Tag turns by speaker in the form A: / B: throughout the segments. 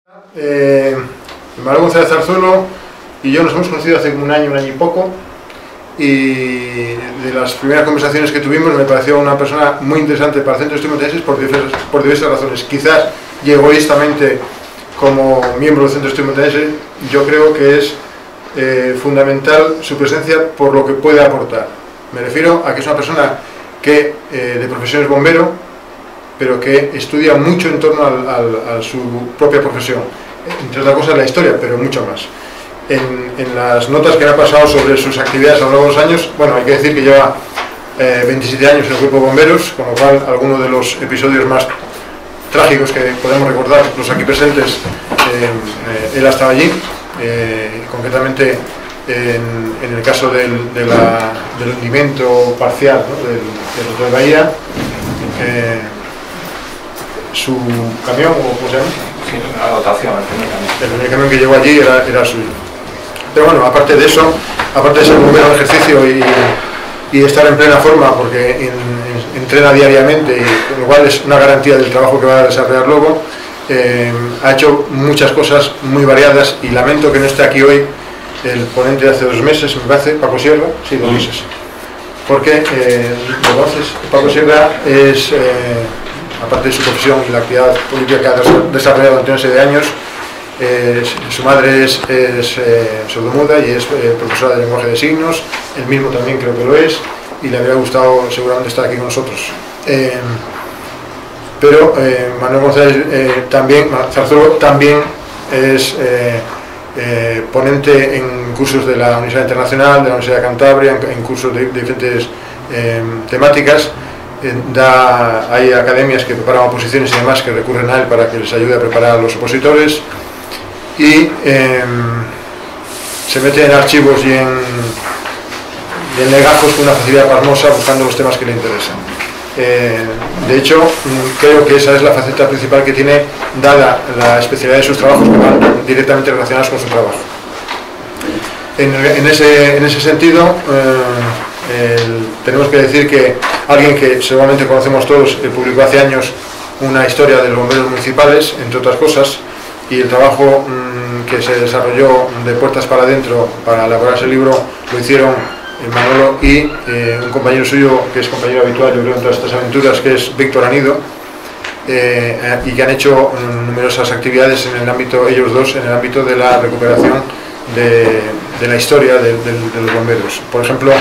A: Manuel González Zarzuelo y yo nos hemos conocido hace un año y poco, y de las primeras conversaciones que tuvimos me pareció una persona muy interesante para el Centro de Estudios Montañeses por diversas razones. Quizás, y egoístamente, como miembro del Centro de Estudios Montañeses, yo creo que es fundamental su presencia por lo que puede aportar. Me refiero a que es una persona que de profesión es bombero, pero que estudia mucho en torno a su propia profesión, entre otras cosas la historia, pero mucho más. En las notas que me ha pasado sobre sus actividades a lo largo de los años, bueno, hay que decir que lleva 27 años en el cuerpo de bomberos, con lo cual algunos de los episodios más trágicos que podemos recordar los aquí presentes, él ha estado allí, concretamente en el caso del hundimiento parcial, ¿no?, del Hotel de Bahía. Su camión, o ¿cómo se llama?
B: Sí, la dotación,
A: el primer camión que llegó allí era suyo. Pero bueno, aparte de eso, aparte de ser bombero en ejercicio y estar en plena forma, porque entrena diariamente, y con lo cual es una garantía del trabajo que va a desarrollar luego, ha hecho muchas cosas muy variadas, y lamento que no esté aquí hoy el ponente de hace 2 meses, me parece, Paco Sierra. Sí, lo dices. Porque, entonces, Paco Sierra es, aparte de su profesión y la actividad política que ha desarrollado durante una serie de años, su madre es sordomuda y es profesora de lenguaje de signos. Él mismo también creo que lo es, y le habría gustado seguramente estar aquí con nosotros. Pero Manuel González Zarzuelo también es ponente en cursos de la Universidad Internacional, de la Universidad de Cantabria, en cursos de diferentes temáticas. Hay academias que preparan oposiciones y demás que recurren a él para que les ayude a preparar a los opositores, y se mete en archivos y en legajos con una facilidad pasmosa, buscando los temas que le interesan. De hecho, creo que esa es la faceta principal que tiene, dada la especialidad de sus trabajos, que van directamente relacionados con su trabajo. En ese sentido, tenemos que decir que alguien que seguramente conocemos todos publicó hace años una historia de los bomberos municipales, entre otras cosas, y el trabajo que se desarrolló de puertas para adentro para elaborar ese libro lo hicieron Manolo y un compañero suyo, que es compañero habitual, yo creo, en todas estas aventuras, que es Víctor Anido, y que han hecho numerosas actividades en el ámbito, ellos dos, en el ámbito de la recuperación de la historia de los bomberos. Por ejemplo,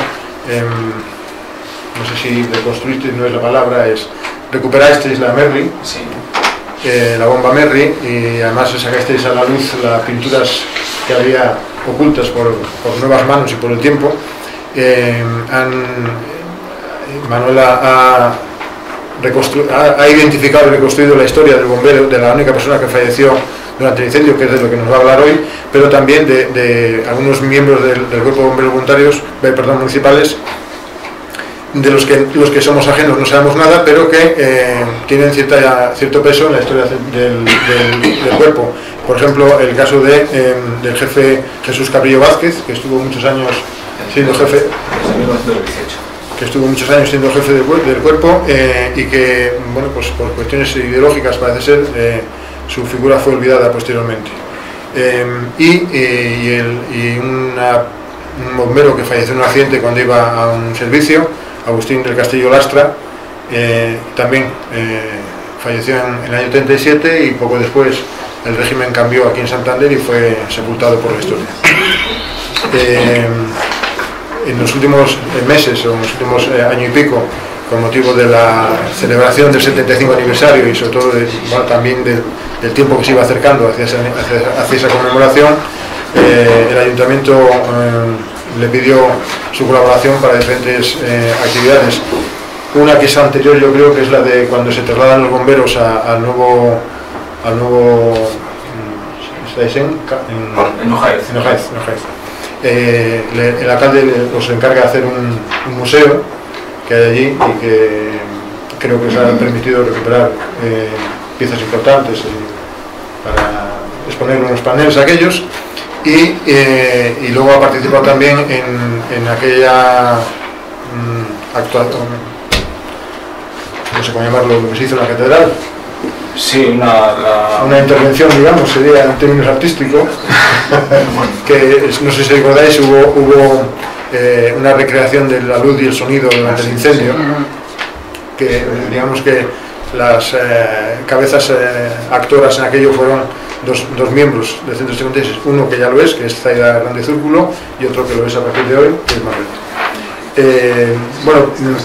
A: no sé si reconstruisteis, no es la palabra, recuperasteis la Merry,
B: sí.
A: La bomba Merry, y además sacasteis a la luz las pinturas que había ocultas por nuevas manos y por el tiempo. Manuela ha identificado y reconstruido la historia del bombero, de la única persona que falleció durante el incendio, que es de lo que nos va a hablar hoy, pero también de algunos miembros del cuerpo de bomberos voluntarios, municipales, de los que somos ajenos no sabemos nada, pero que tienen cierto peso en la historia del cuerpo. Por ejemplo, el caso del jefe Jesús Cabrillo Vázquez, que estuvo muchos años siendo jefe, del cuerpo, y que, bueno, pues por cuestiones ideológicas parece ser, su figura fue olvidada posteriormente. Un bombero que falleció en un accidente cuando iba a un servicio, Agustín del Castillo Lastra, también falleció en el año 37, y poco después el régimen cambió aquí en Santander y fue sepultado por la historia. En los últimos meses, o en los últimos año y pico, con motivo de la celebración del 75 aniversario y sobre todo también del tiempo que se iba acercando hacia esa conmemoración, el ayuntamiento le pidió su colaboración para diferentes actividades. Una que es anterior, yo creo, que es la de cuando se trasladan los bomberos al nuevo ¿estáis en Ojaiz? El alcalde os encarga de hacer un museo que hay allí, y que creo que se ha permitido recuperar piezas importantes para exponerlo en los paneles aquellos, y luego ha participado también en aquella actuación, no sé cómo llamarlo, lo que se hizo en la catedral,
B: Sí,
A: una intervención, digamos, sería en términos artísticos, que no sé si recordáis, hubo una recreación de la luz y el sonido durante el incendio, que digamos que las cabezas actoras en aquello fueron dos miembros del Centro 56, uno que ya lo es, que es Zaida Hernández Zúrculo, y otro que lo es a partir de hoy, que es Manuel. Bueno,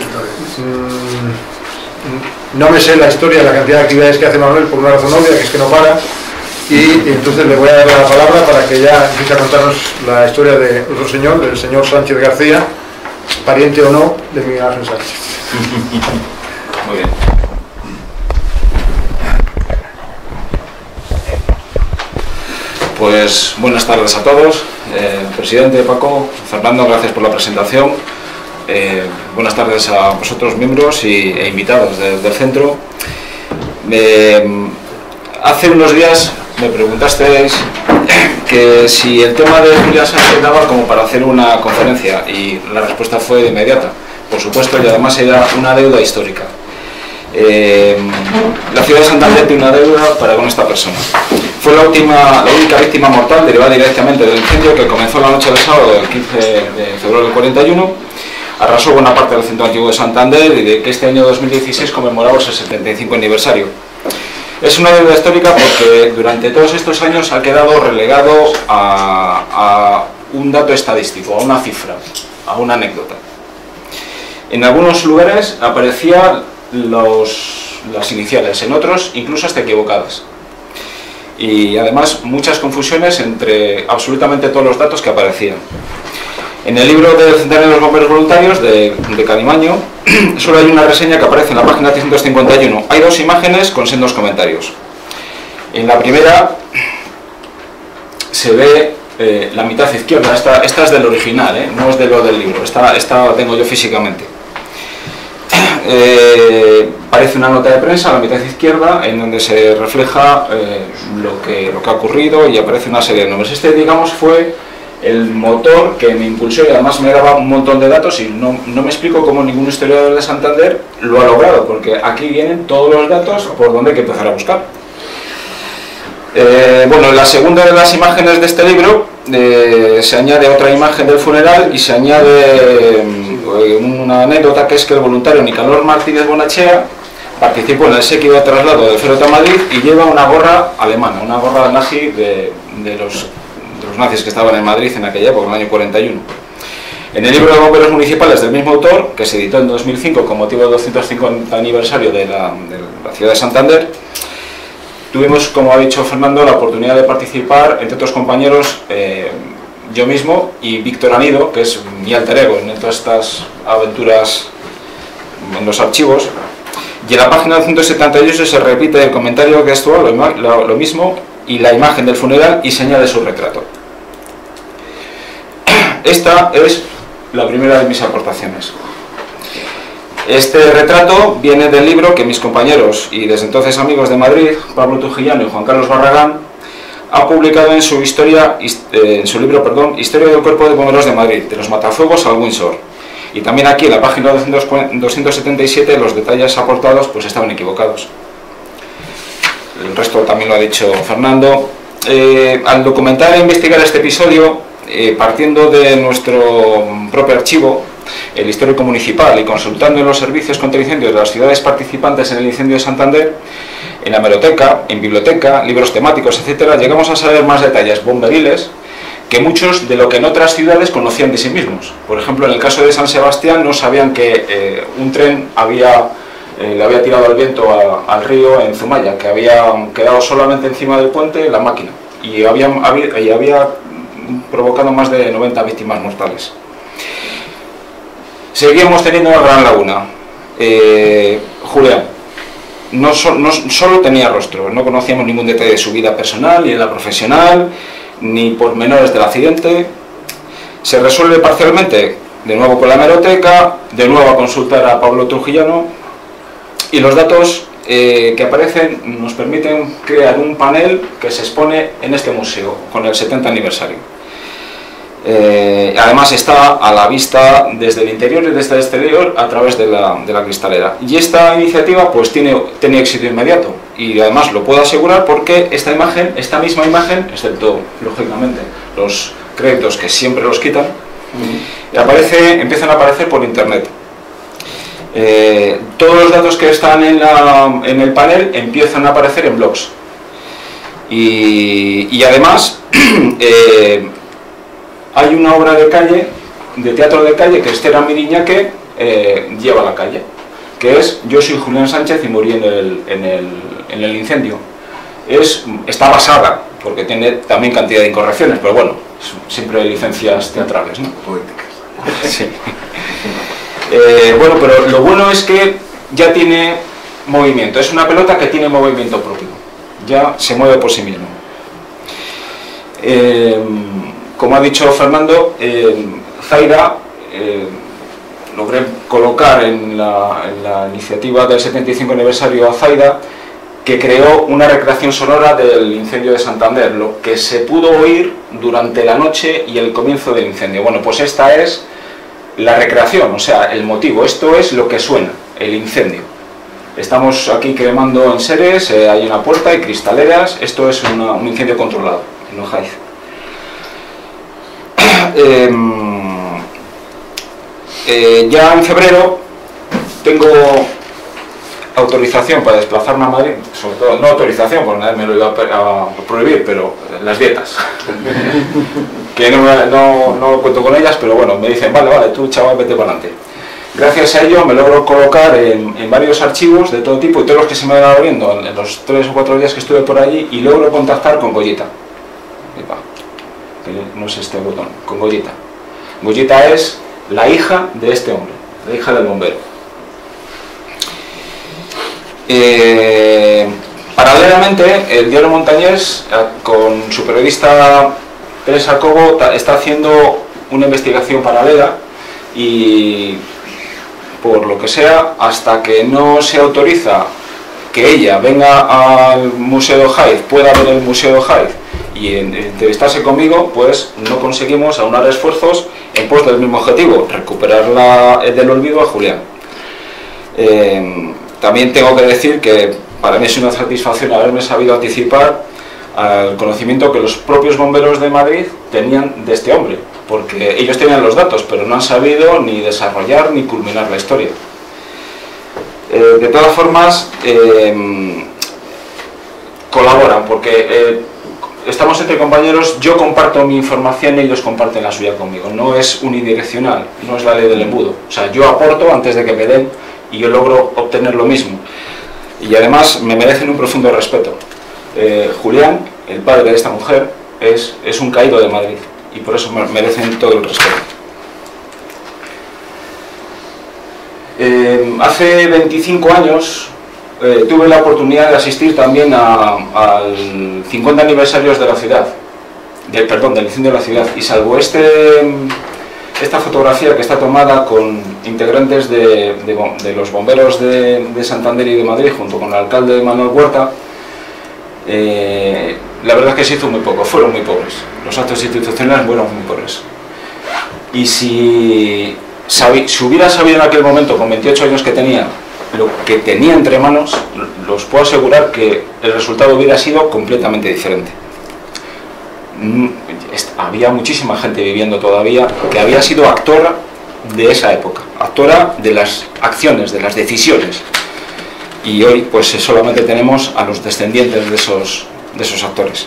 A: no me sé la historia, la cantidad de actividades que hace Manuel por una razón obvia, que es que no para, y entonces le voy a dar la palabra para que ya empiece a contarnos la historia de otro señor, del señor Sánchez García, pariente o no de Miguel Ángel Sánchez.
B: Muy bien. Pues buenas tardes a todos. Presidente Paco, Fernando, gracias por la presentación. Buenas tardes a vosotros, miembros e invitados del centro. Hace unos días me preguntasteis que si el tema de Julián Sánchez daba como para hacer una conferencia, y la respuesta fue de inmediata, por supuesto, y además era una deuda histórica. La ciudad de Santander tiene una deuda para con esta persona. Fue la única víctima mortal derivada directamente del incendio que comenzó la noche del sábado del 15 de febrero del 41, arrasó buena parte del centro antiguo de Santander y de que este año 2016 conmemoramos el 75 aniversario. Es una deuda histórica porque durante todos estos años ha quedado relegado a un dato estadístico, a una cifra, a una anécdota. En algunos lugares aparecían las iniciales, en otros incluso hasta equivocadas. Y además muchas confusiones entre absolutamente todos los datos que aparecían. En el libro del Centenario de los Bomberos Voluntarios de Calimaño solo hay una reseña que aparece en la página 351. Hay dos imágenes con sendos comentarios. En la primera se ve la mitad izquierda, esta es del original, no es de lo del libro, esta la tengo yo físicamente. Parece una nota de prensa a la mitad izquierda en donde se refleja lo que ha ocurrido y aparece una serie de nombres. Este, digamos, fue el motor que me impulsó y además me daba un montón de datos, y no me explico cómo ningún historiador de Santander lo ha logrado, porque aquí vienen todos los datos por donde hay que empezar a buscar. Bueno, en la segunda de las imágenes de este libro se añade otra imagen del funeral y se añade una anécdota, que es que el voluntario Nicanor Martínez Bonachea participó en el séquito de traslado de Ferrota a Madrid y lleva una gorra alemana, una gorra nazi de los nazis que estaban en Madrid en aquella época, en el año 41. En el libro de bomberos municipales del mismo autor, que se editó en 2005 con motivo del 250 aniversario de la ciudad de Santander, tuvimos, como ha dicho Fernando, la oportunidad de participar, entre otros compañeros, yo mismo y Víctor Anido, que es mi alter ego en todas estas aventuras en los archivos. Y en la página 178 se repite el comentario gestual, lo mismo, y la imagen del funeral, y se añade su retrato. Esta es la primera de mis aportaciones. Este retrato viene del libro que mis compañeros y desde entonces amigos de Madrid, Pablo Trujillano y Juan Carlos Barragán, ha publicado en su libro, Historia del Cuerpo de Bomberos de Madrid, de los Matafuegos al Windsor. Y también aquí en la página 277 los detalles aportados pues estaban equivocados. El resto también lo ha dicho Fernando. Al documentar e investigar este episodio, partiendo de nuestro propio archivo, el histórico municipal, y consultando en los servicios contra incendios de las ciudades participantes en el incendio de Santander, en la hemeroteca, en biblioteca, libros temáticos, etc., llegamos a saber más detalles bomberiles que muchos de lo que en otras ciudades conocían de sí mismos. Por ejemplo, en el caso de San Sebastián no sabían que un tren le había tirado al viento al río en Zumaya, que había quedado solamente encima del puente la máquina y había provocado más de 90 víctimas mortales. Seguíamos teniendo una gran laguna. Julián no solo tenía rostro, no conocíamos ningún detalle de su vida personal, ni de la profesional, ni pormenores del accidente. Se resuelve parcialmente, de nuevo con la hemeroteca, de nuevo a consultar a Pablo Trujillano, y los datos que aparecen nos permiten crear un panel que se expone en este museo con el 70 aniversario. Además está a la vista desde el interior y desde el exterior a través de la cristalera. Y esta iniciativa pues tiene éxito inmediato. y además lo puedo asegurar porque esta misma imagen, excepto lógicamente los créditos que siempre los quitan, empiezan a aparecer por internet. Todos los datos que están en el panel empiezan a aparecer en blogs. Y además hay una obra de calle, de teatro de calle, que Esther Amiriñaque lleva a la calle, que es Yo soy Julián Sánchez y morí en el incendio. Está basada, porque tiene también cantidad de incorrecciones, pero bueno, siempre hay licencias teatrales, ¿no?
A: Poéticas.
B: Sí. Bueno, pero lo bueno es que ya tiene movimiento, es una pelota que tiene movimiento propio, ya se mueve por sí mismo. Como ha dicho Fernando, Zaida, logré colocar en la iniciativa del 75 aniversario a Zaida, que creó una recreación sonora del incendio de Santander, lo que se pudo oír durante la noche y el comienzo del incendio. Bueno, pues esta es la recreación, o sea, el motivo, esto es lo que suena, el incendio. Estamos aquí quemando enseres, hay una puerta y cristaleras, esto es un incendio controlado en Ojaiz. Ya en febrero tengo autorización para desplazarme a Madrid, sobre todo, no autorización, porque nadie me lo iba a prohibir, pero las dietas, que no cuento con ellas, pero bueno, me dicen, vale, tú chaval, vete para adelante. Gracias a ello me logro colocar en varios archivos de todo tipo y todos los que se me van abriendo en los 3 o 4 días que estuve por allí, y logro contactar con Goyita. No es este botón, con Goyita. Goyita es la hija de este hombre, la hija del bombero. Paralelamente, el diario Montañés, con su periodista Teresa Cobo, está haciendo una investigación paralela y, por lo que sea, hasta que no se autoriza que ella venga al Museo de Ojaiz, pueda ver el Museo de Ojaiz y entrevistarse conmigo, pues no conseguimos aunar esfuerzos en pos del mismo objetivo, recuperar del olvido a Julián. También tengo que decir que para mí es una satisfacción haberme sabido anticipar al conocimiento que los propios bomberos de Madrid tenían de este hombre, porque ellos tenían los datos, pero no han sabido ni desarrollar ni culminar la historia. De todas formas, colaboran, porque estamos entre compañeros, yo comparto mi información y ellos comparten la suya conmigo, no es unidireccional, no es la ley del embudo, o sea, yo aporto antes de que me den y yo logro obtener lo mismo, y además me merecen un profundo respeto. Julián, el padre de esta mujer, es un caído de Madrid y por eso merecen todo el respeto. Hace 25 años tuve la oportunidad de asistir también al 50 aniversario de la ciudad, del incendio de la ciudad, y salvo esta fotografía que está tomada con integrantes de los bomberos de Santander y de Madrid junto con el alcalde Manuel Huerta, la verdad es que se hizo muy poco, fueron muy pobres, los actos institucionales fueron muy pobres. Y si hubiera sabido en aquel momento, con 28 años que tenía, lo que tenía entre manos, los puedo asegurar que el resultado hubiera sido completamente diferente. Había muchísima gente viviendo todavía que había sido actora de esa época, actora de las acciones, de las decisiones, y hoy pues solamente tenemos a los descendientes de esos actores.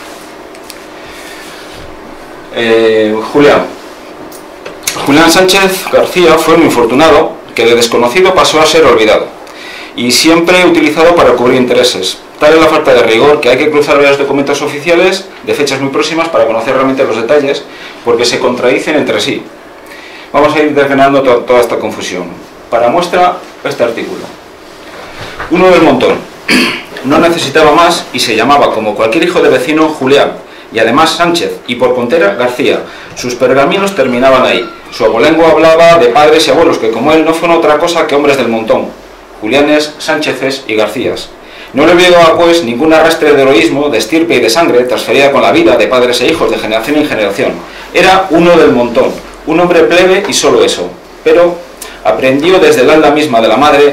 B: Julián Sánchez García fue un infortunado que de desconocido pasó a ser olvidado y siempre utilizado para cubrir intereses. Tal es la falta de rigor que hay que cruzar varios documentos oficiales de fechas muy próximas para conocer realmente los detalles, porque se contradicen entre sí. Vamos a ir desgranando toda esta confusión. Para muestra, este artículo. Uno del montón. No necesitaba más y se llamaba, como cualquier hijo de vecino, Julián, y además Sánchez, y por contera García. Sus pergaminos terminaban ahí. Su abolengo hablaba de padres y abuelos que, como él, no fueron otra cosa que hombres del montón. Julianes, Sánchezes y Garcías. No le olvidaba, pues, ningún arrastre de heroísmo, de estirpe y de sangre transferida con la vida de padres e hijos de generación en generación. Era uno del montón, un hombre plebe y solo eso. Pero aprendió desde el alma misma de la madre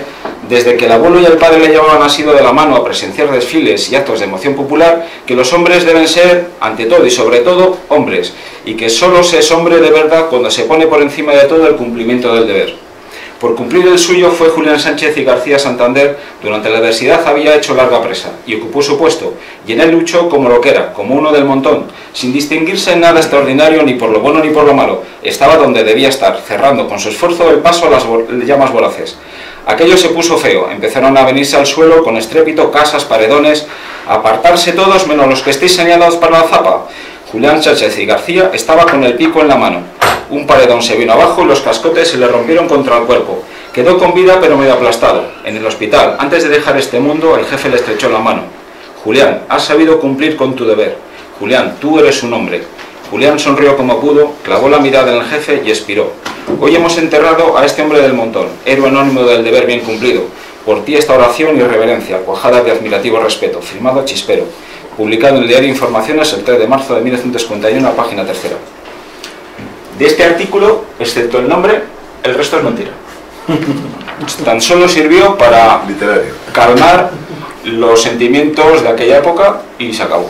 B: desde que el abuelo y el padre le llevaban asido de la mano a presenciar desfiles y actos de emoción popular, que los hombres deben ser, ante todo y sobre todo, hombres, y que solo se es hombre de verdad cuando se pone por encima de todo el cumplimiento del deber. Por cumplir el suyo fue Julián Sánchez y García Santander. Durante la adversidad había hecho larga presa y ocupó su puesto, y en él luchó como lo que era, como uno del montón, sin distinguirse en nada extraordinario ni por lo bueno ni por lo malo. Estaba donde debía estar, cerrando con su esfuerzo el paso a las llamas voraces. Aquello se puso feo, empezaron a venirse al suelo con estrépito casas, paredones, a apartarse todos menos los que estéis señalados para la zapa. Julián Sánchez y García estaba con el pico en la mano. Un paredón se vino abajo y los cascotes se le rompieron contra el cuerpo. Quedó con vida pero medio aplastado. En el hospital, antes de dejar este mundo, el jefe le estrechó la mano. Julián, has sabido cumplir con tu deber. Julián, tú eres un hombre. Julián sonrió como pudo, clavó la mirada en el jefe y expiró. Hoy hemos enterrado a este hombre del montón, héroe anónimo del deber bien cumplido. Por ti esta oración y reverencia, cuajada de admirativo respeto, firmado Chispero, publicado en el diario Informaciones el 3 de marzo de 1951, página 3. De este artículo, excepto el nombre, el resto es mentira. Tan solo sirvió para calmar los sentimientos de aquella época y se acabó.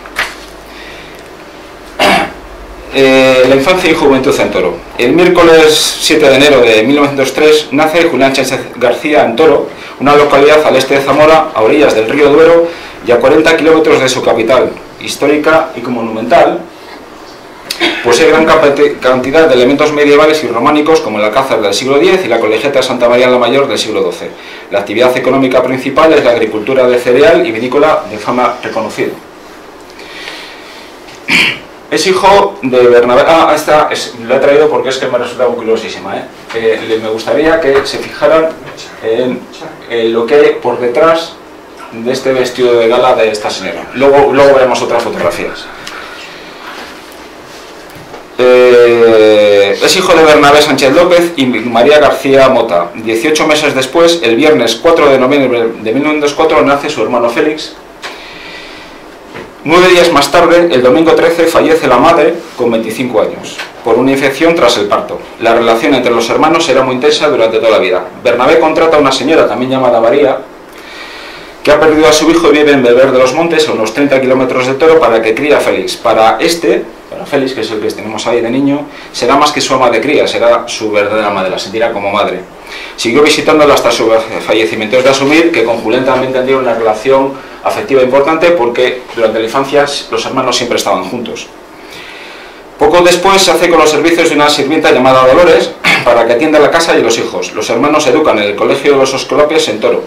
B: La infancia y juventud en Toro. El miércoles 7 de enero de 1903 nace Julián Sánchez García en Toro, una localidad al este de Zamora, a orillas del río Duero y a 40 kilómetros de su capital, histórica y monumental. Posee gran cantidad de elementos medievales y románicos como el Alcázar del siglo X y la Colegiata de Santa María la Mayor del siglo XII. La actividad económica principal es la agricultura de cereal y vinícola de fama reconocida. Es hijo de Bernabé. Esta la he traído porque es que me resulta curiosísima. Me gustaría que se fijaran en lo que hay por detrás de este vestido de gala de esta señora. Luego veremos otras fotografías. Es hijo de Bernabé Sánchez López y María García Mota. 18 meses después, el viernes 4 de noviembre de 1904, nace su hermano Félix. 9 días más tarde, el domingo 13, fallece la madre con 25 años, por una infección tras el parto. La relación entre los hermanos era muy intensa durante toda la vida. Bernabé contrata a una señora, también llamada María, que ha perdido a su hijo y vive en Belver de los Montes, a unos 30 kilómetros de Toro, para que críe a Félix. Para Félix, que es el que tenemos ahí de niño, será más que su ama de cría, será su verdadera madre, la sentirá como madre. Siguió visitándola hasta su fallecimiento. Es de asumir que con Julián también tendría una relación afectiva importante, porque durante la infancia los hermanos siempre estaban juntos. Poco después se hace con los servicios de una sirvienta llamada Dolores para que atienda la casa y los hijos. Los hermanos se educan en el colegio de los Escolapios en Toro.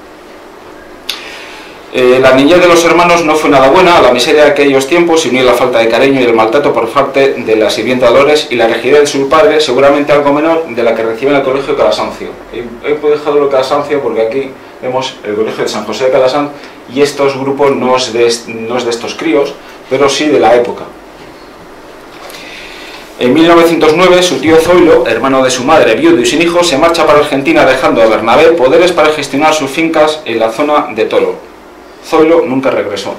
B: La niñez de los hermanos no fue nada buena. A la miseria de aquellos tiempos se unió la falta de cariño y el maltrato por parte de la sirvienta Dolores y la rigidez de su padre, seguramente algo menor de la que recibe en el colegio de Calasancio. He dejado lo de Calasancio porque aquí vemos el colegio de San José de Calasanz y estos grupos no es de estos críos, pero sí de la época. En 1909, su tío Zoilo, hermano de su madre, viudo y sin hijos, se marcha para Argentina dejando a Bernabé poderes para gestionar sus fincas en la zona de Toro. Zoilo nunca regresó.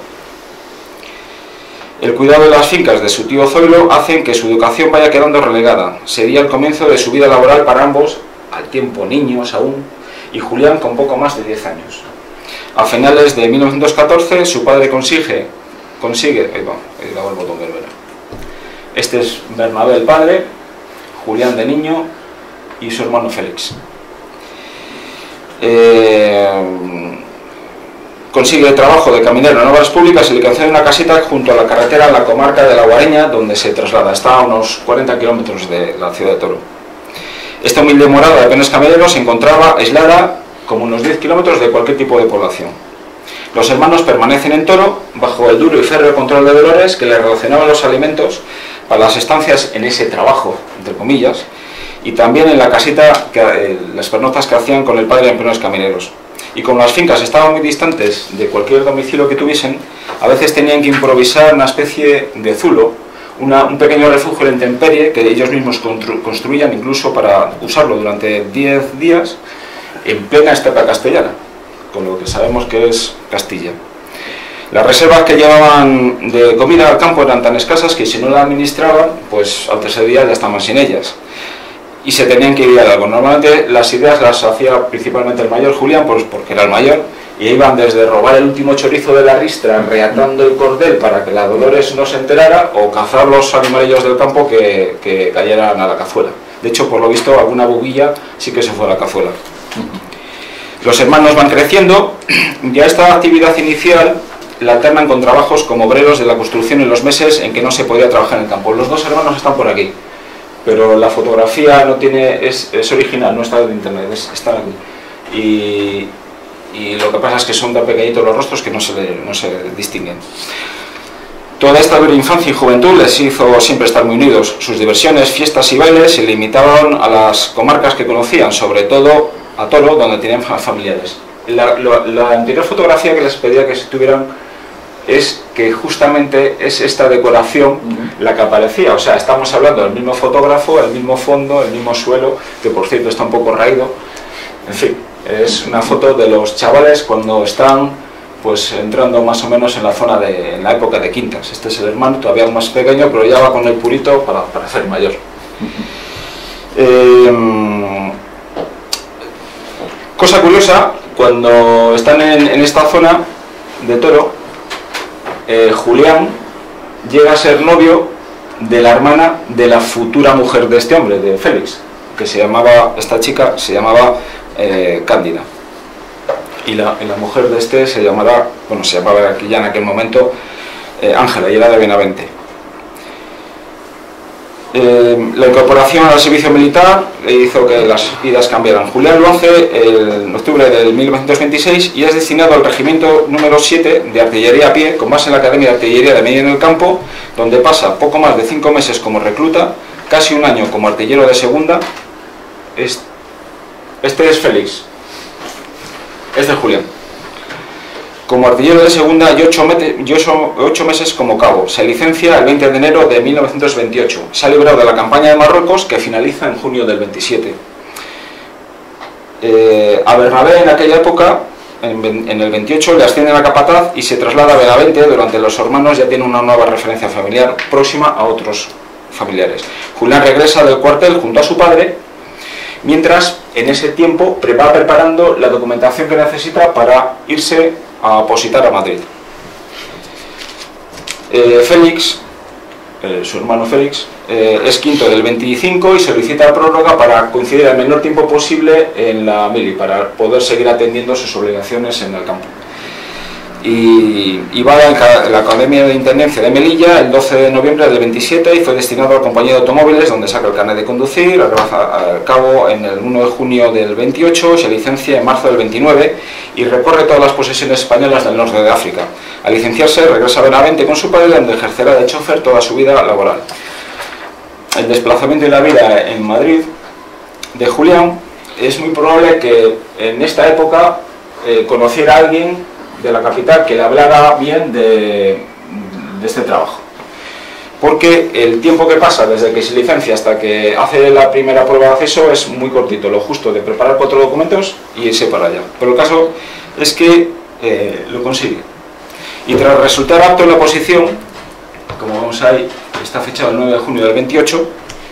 B: El cuidado de las fincas de su tío Zoilo hacen que su educación vaya quedando relegada. Sería el comienzo de su vida laboral para ambos, al tiempo niños aún, y Julián con poco más de 10 años. A finales de 1914 su padre consigue el botón del verano. Este es Bernabé el padre, Julián de niño y su hermano Félix. Consigue trabajo de caminero en obras públicas y le concede una casita junto a la carretera en la comarca de La Guareña, donde se traslada. Está a unos 40 kilómetros de la ciudad de Toro. Esta humilde morada de apenas camineros se encontraba aislada como unos 10 kilómetros de cualquier tipo de población. Los hermanos permanecen en Toro bajo el duro y férreo control de Dolores, que le relacionaba los alimentos para las estancias en ese trabajo, entre comillas, y también en la casita, las pernoctas que hacían con el padre en plenos camineros. Y como las fincas estaban muy distantes de cualquier domicilio que tuviesen, a veces tenían que improvisar una especie de zulo, un pequeño refugio de intemperie que ellos mismos construían incluso para usarlo durante 10 días en plena estepa castellana, con lo que sabemos que es Castilla. Las reservas que llevaban de comida al campo eran tan escasas que si no la administraban, pues al tercer día ya estaban sin ellas. y se tenían que idear algo. Normalmente las ideas las hacía principalmente el mayor Julián, pues porque era el mayor, y iban desde robar el último chorizo de la ristra, reatando el cordel para que la Dolores no se enterara, o cazar los animalillos del campo que cayeran a la cazuela. De hecho, por lo visto, alguna bobilla sí que se fue a la cazuela. Los hermanos van creciendo, ya esta actividad inicial la alternan con trabajos como obreros de la construcción en los meses en que no se podía trabajar en el campo. Los dos hermanos están por aquí, pero la fotografía no tiene, es original, no está de internet, están aquí. Y lo que pasa es que son tan pequeñitos los rostros que no se distinguen. Toda esta dura infancia y juventud les hizo siempre estar muy unidos. Sus diversiones, fiestas y bailes se limitaban a las comarcas que conocían, sobre todo a Toro, donde tenían familiares. La anterior fotografía que les pedía que tuvieran es que justamente es esta decoración la que aparecía. O sea, estamos hablando del mismo fotógrafo, el mismo fondo, el mismo suelo, que por cierto está un poco raído. En fin, es una foto de los chavales cuando están pues entrando más o menos en la zona en la época de quintas. Este es el hermano, todavía más pequeño, pero ya va con el purito para ser mayor. Cosa curiosa, cuando están en esta zona de Toro, Julián llega a ser novio de la hermana de la futura mujer de este hombre, de Félix, que se llamaba, esta chica se llamaba Cándida. Y la mujer de este se llamaba aquí ya en aquel momento Ángela, y era de Benavente. La incorporación al servicio militar hizo que las vidas cambiaran. Julián lo hace en octubre de 1926 y es destinado al regimiento número 7 de artillería a pie, con base en la Academia de Artillería de Medina en el Campo, donde pasa poco más de 5 meses como recluta, casi un año como artillero de segunda. Este es Félix. Este es Julián. Como artillero de segunda y 8 meses como cabo. Se licencia el 20 de enero de 1928. Se ha librado de la campaña de Marruecos, que finaliza en junio del 27. A Bernabé en aquella época, en el 28, le ascienden a capataz y se traslada a Benavente. Durante los hermanos ya tiene una nueva referencia familiar próxima a otros familiares. Julián regresa del cuartel junto a su padre, mientras en ese tiempo va preparando la documentación que necesita para irse a opositar a Madrid. Félix, su hermano Félix, es quinto del 25 y solicita prórroga para coincidir el menor tiempo posible en la mili, para poder seguir atendiendo sus obligaciones en el campo. Y va a la Academia de Intendencia de Melilla el 12 de noviembre del 27 y fue destinado al compañía de automóviles, donde saca el carnet de conducir. Al cabo en el 1 de junio del 28, se licencia en marzo del 29 y recorre todas las posesiones españolas del norte de África. Al licenciarse regresa a Benavente con su padre, donde ejercerá de chofer toda su vida laboral. El desplazamiento y la vida en Madrid de Julián es muy probable que en esta época conociera a alguien de la capital que le hablara bien de este trabajo, porque el tiempo que pasa desde que se licencia hasta que hace la primera prueba de acceso es muy cortito, lo justo de preparar 4 documentos y irse para allá. Pero el caso es que lo consigue, y tras resultar apto en la oposición, como vemos ahí, está fechado el 9 de junio del 28,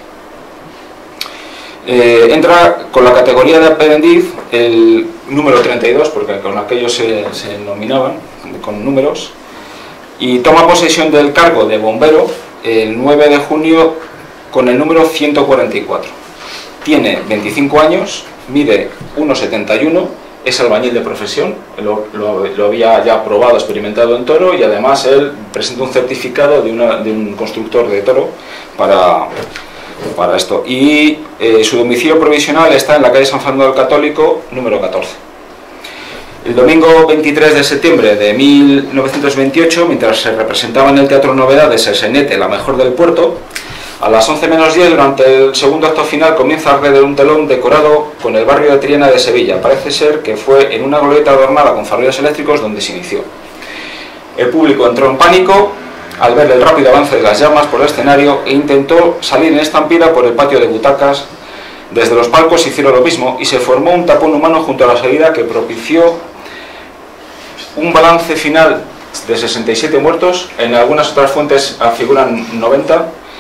B: entra con la categoría de aprendiz, el número 32, porque con aquellos se nominaban con números, y toma posesión del cargo de bombero el 9 de junio con el número 144. Tiene 25 años, mide 1,71, es albañil de profesión, lo había ya probado, experimentado en Toro, y además él presenta un certificado de un constructor de Toro para esto. Y su domicilio provisional está en la calle San Fernando del Católico, número 14. El domingo 23 de septiembre de 1928, mientras se representaba en el Teatro Novedades el sainete La Mejor del Puerto, a las 11 menos 10, durante el segundo acto final, comienza a arder un telón decorado con el barrio de Triana de Sevilla. Parece ser que fue en una glorieta adornada con faroles eléctricos donde se inició. El público entró en pánico al ver el rápido avance de las llamas por el escenario e intentó salir en estampida por el patio de butacas. Desde los palcos hicieron lo mismo y se formó un tapón humano junto a la salida que propició un balance final de 67 muertos. En algunas otras fuentes figuran 90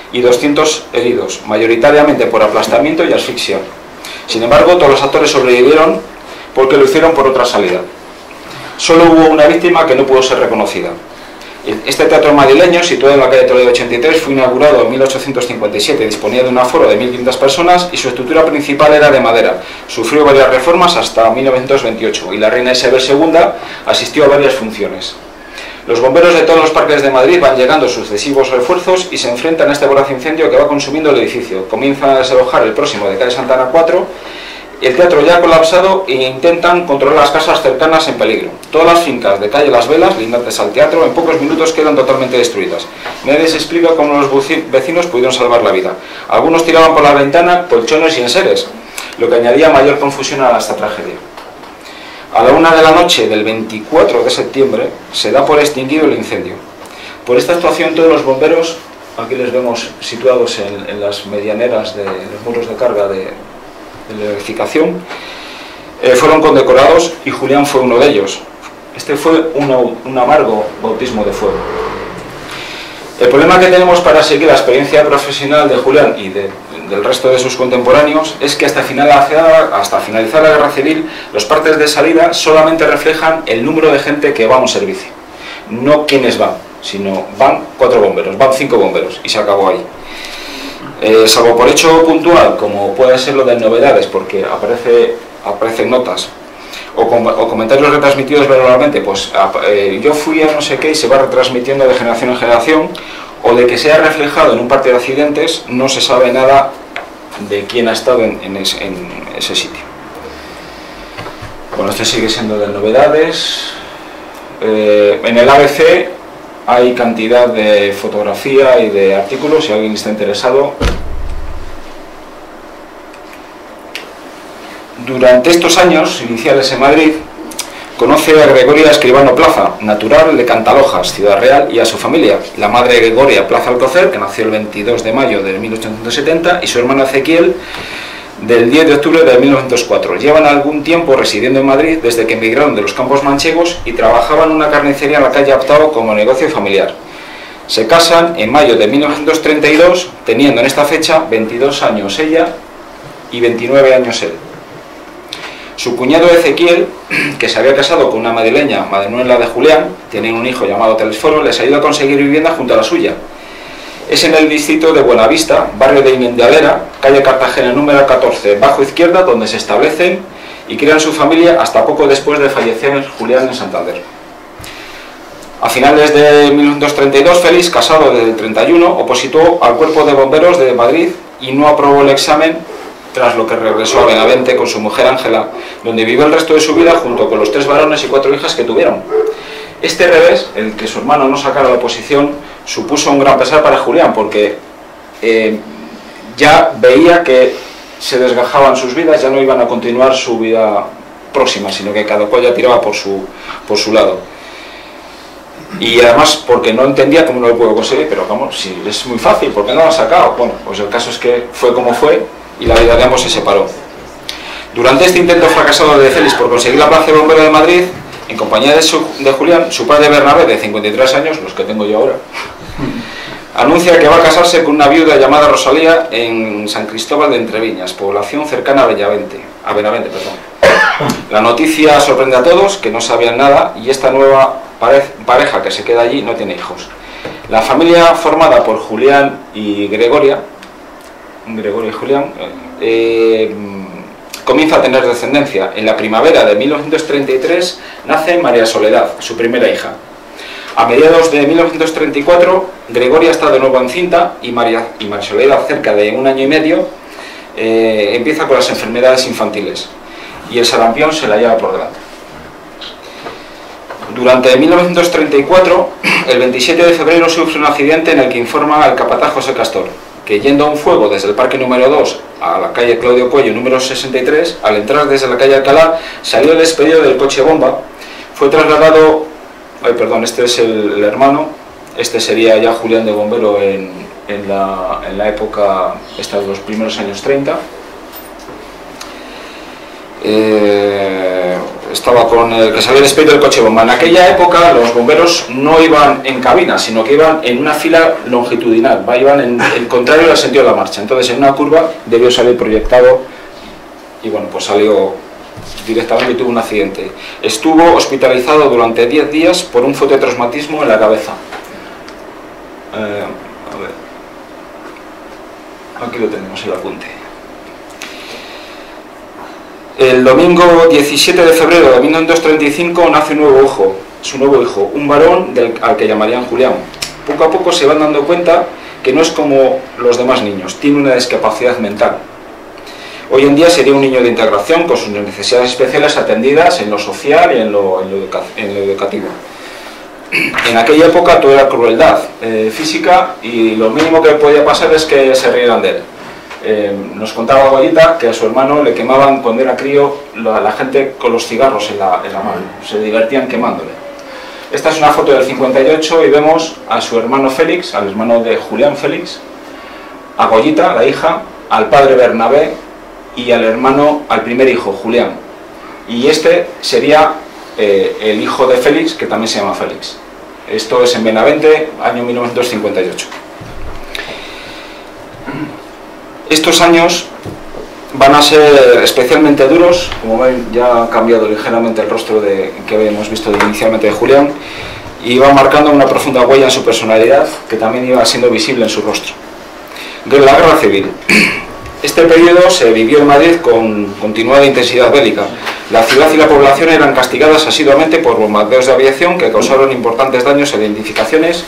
B: y 200 heridos, mayoritariamente por aplastamiento y asfixia. Sin embargo, todos los actores sobrevivieron porque lo hicieron por otra salida. Solo hubo una víctima que no pudo ser reconocida. Este teatro madrileño, situado en la calle Toledo 83, fue inaugurado en 1857, disponía de un aforo de 1.500 personas y su estructura principal era de madera. Sufrió varias reformas hasta 1928 y la reina Isabel II asistió a varias funciones. Los bomberos de todos los parques de Madrid van llegando sucesivos refuerzos y se enfrentan a este voraz incendio que va consumiendo el edificio. Comienzan a desalojar el próximo de calle Santana 4, el teatro ya ha colapsado e intentan controlar las casas cercanas en peligro. Todas las fincas de calle Las Velas, lindantes al teatro, en pocos minutos quedan totalmente destruidas. Nadie se explica cómo los vecinos pudieron salvar la vida. Algunos tiraban por la ventana colchones y enseres, lo que añadía mayor confusión a esta tragedia. A la 1 de la noche del 24 de septiembre se da por extinguido el incendio. Por esta actuación todos los bomberos, aquí les vemos situados en las medianeras de los muros de carga de la edificación, fueron condecorados y Julián fue uno de ellos. Este fue un amargo bautismo de fuego. El problema que tenemos para seguir la experiencia profesional de Julián y del resto de sus contemporáneos es que hasta finalizar la guerra civil, los partes de salida solamente reflejan el número de gente que va a un servicio. No quiénes van, sino van 4 bomberos, van 5 bomberos y se acabó ahí. Salvo por hecho puntual, como puede ser lo de novedades, porque aparecen notas o comentarios retransmitidos verbalmente, pues yo fui a no sé qué y se va retransmitiendo de generación en generación, o de que sea reflejado en un parte de accidentes, no se sabe nada de quién ha estado en ese sitio. Bueno, este sigue siendo de novedades. En el ABC hay cantidad de fotografía y de artículos, si alguien está interesado. Durante estos años iniciales en Madrid, conoce a Gregoria Escribano Plaza, natural de Cantalojas, Ciudad Real, y a su familia, la madre Gregoria Plaza Alcocer, que nació el 22 de mayo de 1870, y su hermano Ezequiel, del 10 de octubre de 1904. Llevan algún tiempo residiendo en Madrid desde que emigraron de los campos manchegos y trabajaban en una carnicería en la calle Aptao como negocio familiar. Se casan en mayo de 1932, teniendo en esta fecha 22 años ella y 29 años él. Su cuñado Ezequiel, que se había casado con una madrileña, Manuela de Julián, tienen un hijo llamado Telesforo, les ayuda a conseguir vivienda junto a la suya. Es en el distrito de Buenavista, barrio de Imendialera, calle Cartagena número 14, bajo izquierda, donde se establecen y crean su familia hasta poco después de fallecer Julián en Santander. A finales de 1932, Félix, casado desde el 31, opositó al Cuerpo de Bomberos de Madrid y no aprobó el examen, tras lo que regresó a Benavente con su mujer Ángela, donde vivió el resto de su vida junto con los 3 varones y 4 hijas que tuvieron. Este revés, el que su hermano no sacara la oposición, supuso un gran pesar para Julián, porque ya veía que se desgajaban sus vidas, ya no iban a continuar su vida próxima, sino que cada cual ya tiraba por su lado. Y además porque no entendía cómo no lo puedo conseguir, pero vamos, si es muy fácil, ¿por qué no lo ha sacado? Bueno, pues el caso es que fue como fue y la vida de ambos se separó. Durante este intento fracasado de Félix por conseguir la plaza de bombero de Madrid, en compañía de Julián, su padre Bernabé, de 53 años, los que tengo yo ahora, anuncia que va a casarse con una viuda llamada Rosalía en San Cristóbal de Entreviñas, población cercana a Benavente. La noticia sorprende a todos, que no sabían nada, y esta nueva pareja que se queda allí no tiene hijos. La familia formada por Julián y Gregoria y Julián, comienza a tener descendencia. En la primavera de 1933 nace María Soledad, su primera hija. A mediados de 1934, Gregoria está de nuevo encinta y María Soledad, cerca de 1 año y medio, empieza con las enfermedades infantiles y el sarampión se la lleva por delante. Durante 1934, el 27 de febrero sufre un accidente en el que informa al capataz José Castor, que yendo a un fuego desde el parque número 2 a la calle Claudio Cuello número 63, al entrar desde la calle Alcalá, salió el despedido del coche bomba, fue trasladado, este es el hermano, este sería ya Julián de bombero en la época, de los primeros años 30. estaba con el que se había despedido del coche bomba. En aquella época los bomberos no iban en cabina, sino que iban en una fila longitudinal, iban en el contrario al sentido de la marcha. Entonces en una curva debió salir proyectado y bueno, pues salió directamente y tuvo un accidente. Estuvo hospitalizado durante 10 días por un fuerte traumatismo en la cabeza. A ver, aquí lo tenemos, el apunte. El domingo 17 de febrero de 1935 nace un nuevo hijo, su nuevo hijo, un varón al que llamarían Julián. Poco a poco se van dando cuenta que no es como los demás niños, tiene una discapacidad mental. Hoy en día sería un niño de integración con sus necesidades especiales atendidas en lo social y en lo educativo. En aquella época todo era crueldad física y lo mínimo que podía pasar es que se rieran de él. Nos contaba Goyita que a su hermano le quemaban cuando era crío la gente con los cigarros en la mano, se divertían quemándole. Esta es una foto del 58 y vemos a su hermano Félix, al hermano de Julián Félix, a Goyita, la hija, al padre Bernabé y al primer hijo, Julián. Y este sería el hijo de Félix, que también se llama Félix. Esto es en Benavente, año 1958. Estos años van a ser especialmente duros, como ven ya ha cambiado ligeramente el rostro que habíamos visto inicialmente de Julián y va marcando una profunda huella en su personalidad que también iba siendo visible en su rostro. De la guerra civil. Este periodo se vivió en Madrid con continuada intensidad bélica. La ciudad y la población eran castigadas asiduamente por bombardeos de aviación que causaron importantes daños en edificaciones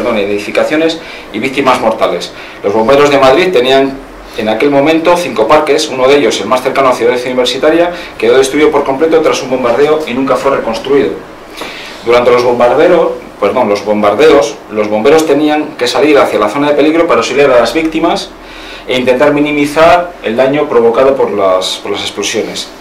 B: y víctimas mortales. Los bomberos de Madrid tenían en aquel momento 5 parques, uno de ellos, el más cercano a Ciudad Universitaria, quedó destruido por completo tras un bombardeo y nunca fue reconstruido. Durante los bombardeos, los bomberos tenían que salir hacia la zona de peligro para auxiliar a las víctimas e intentar minimizar el daño provocado por las explosiones.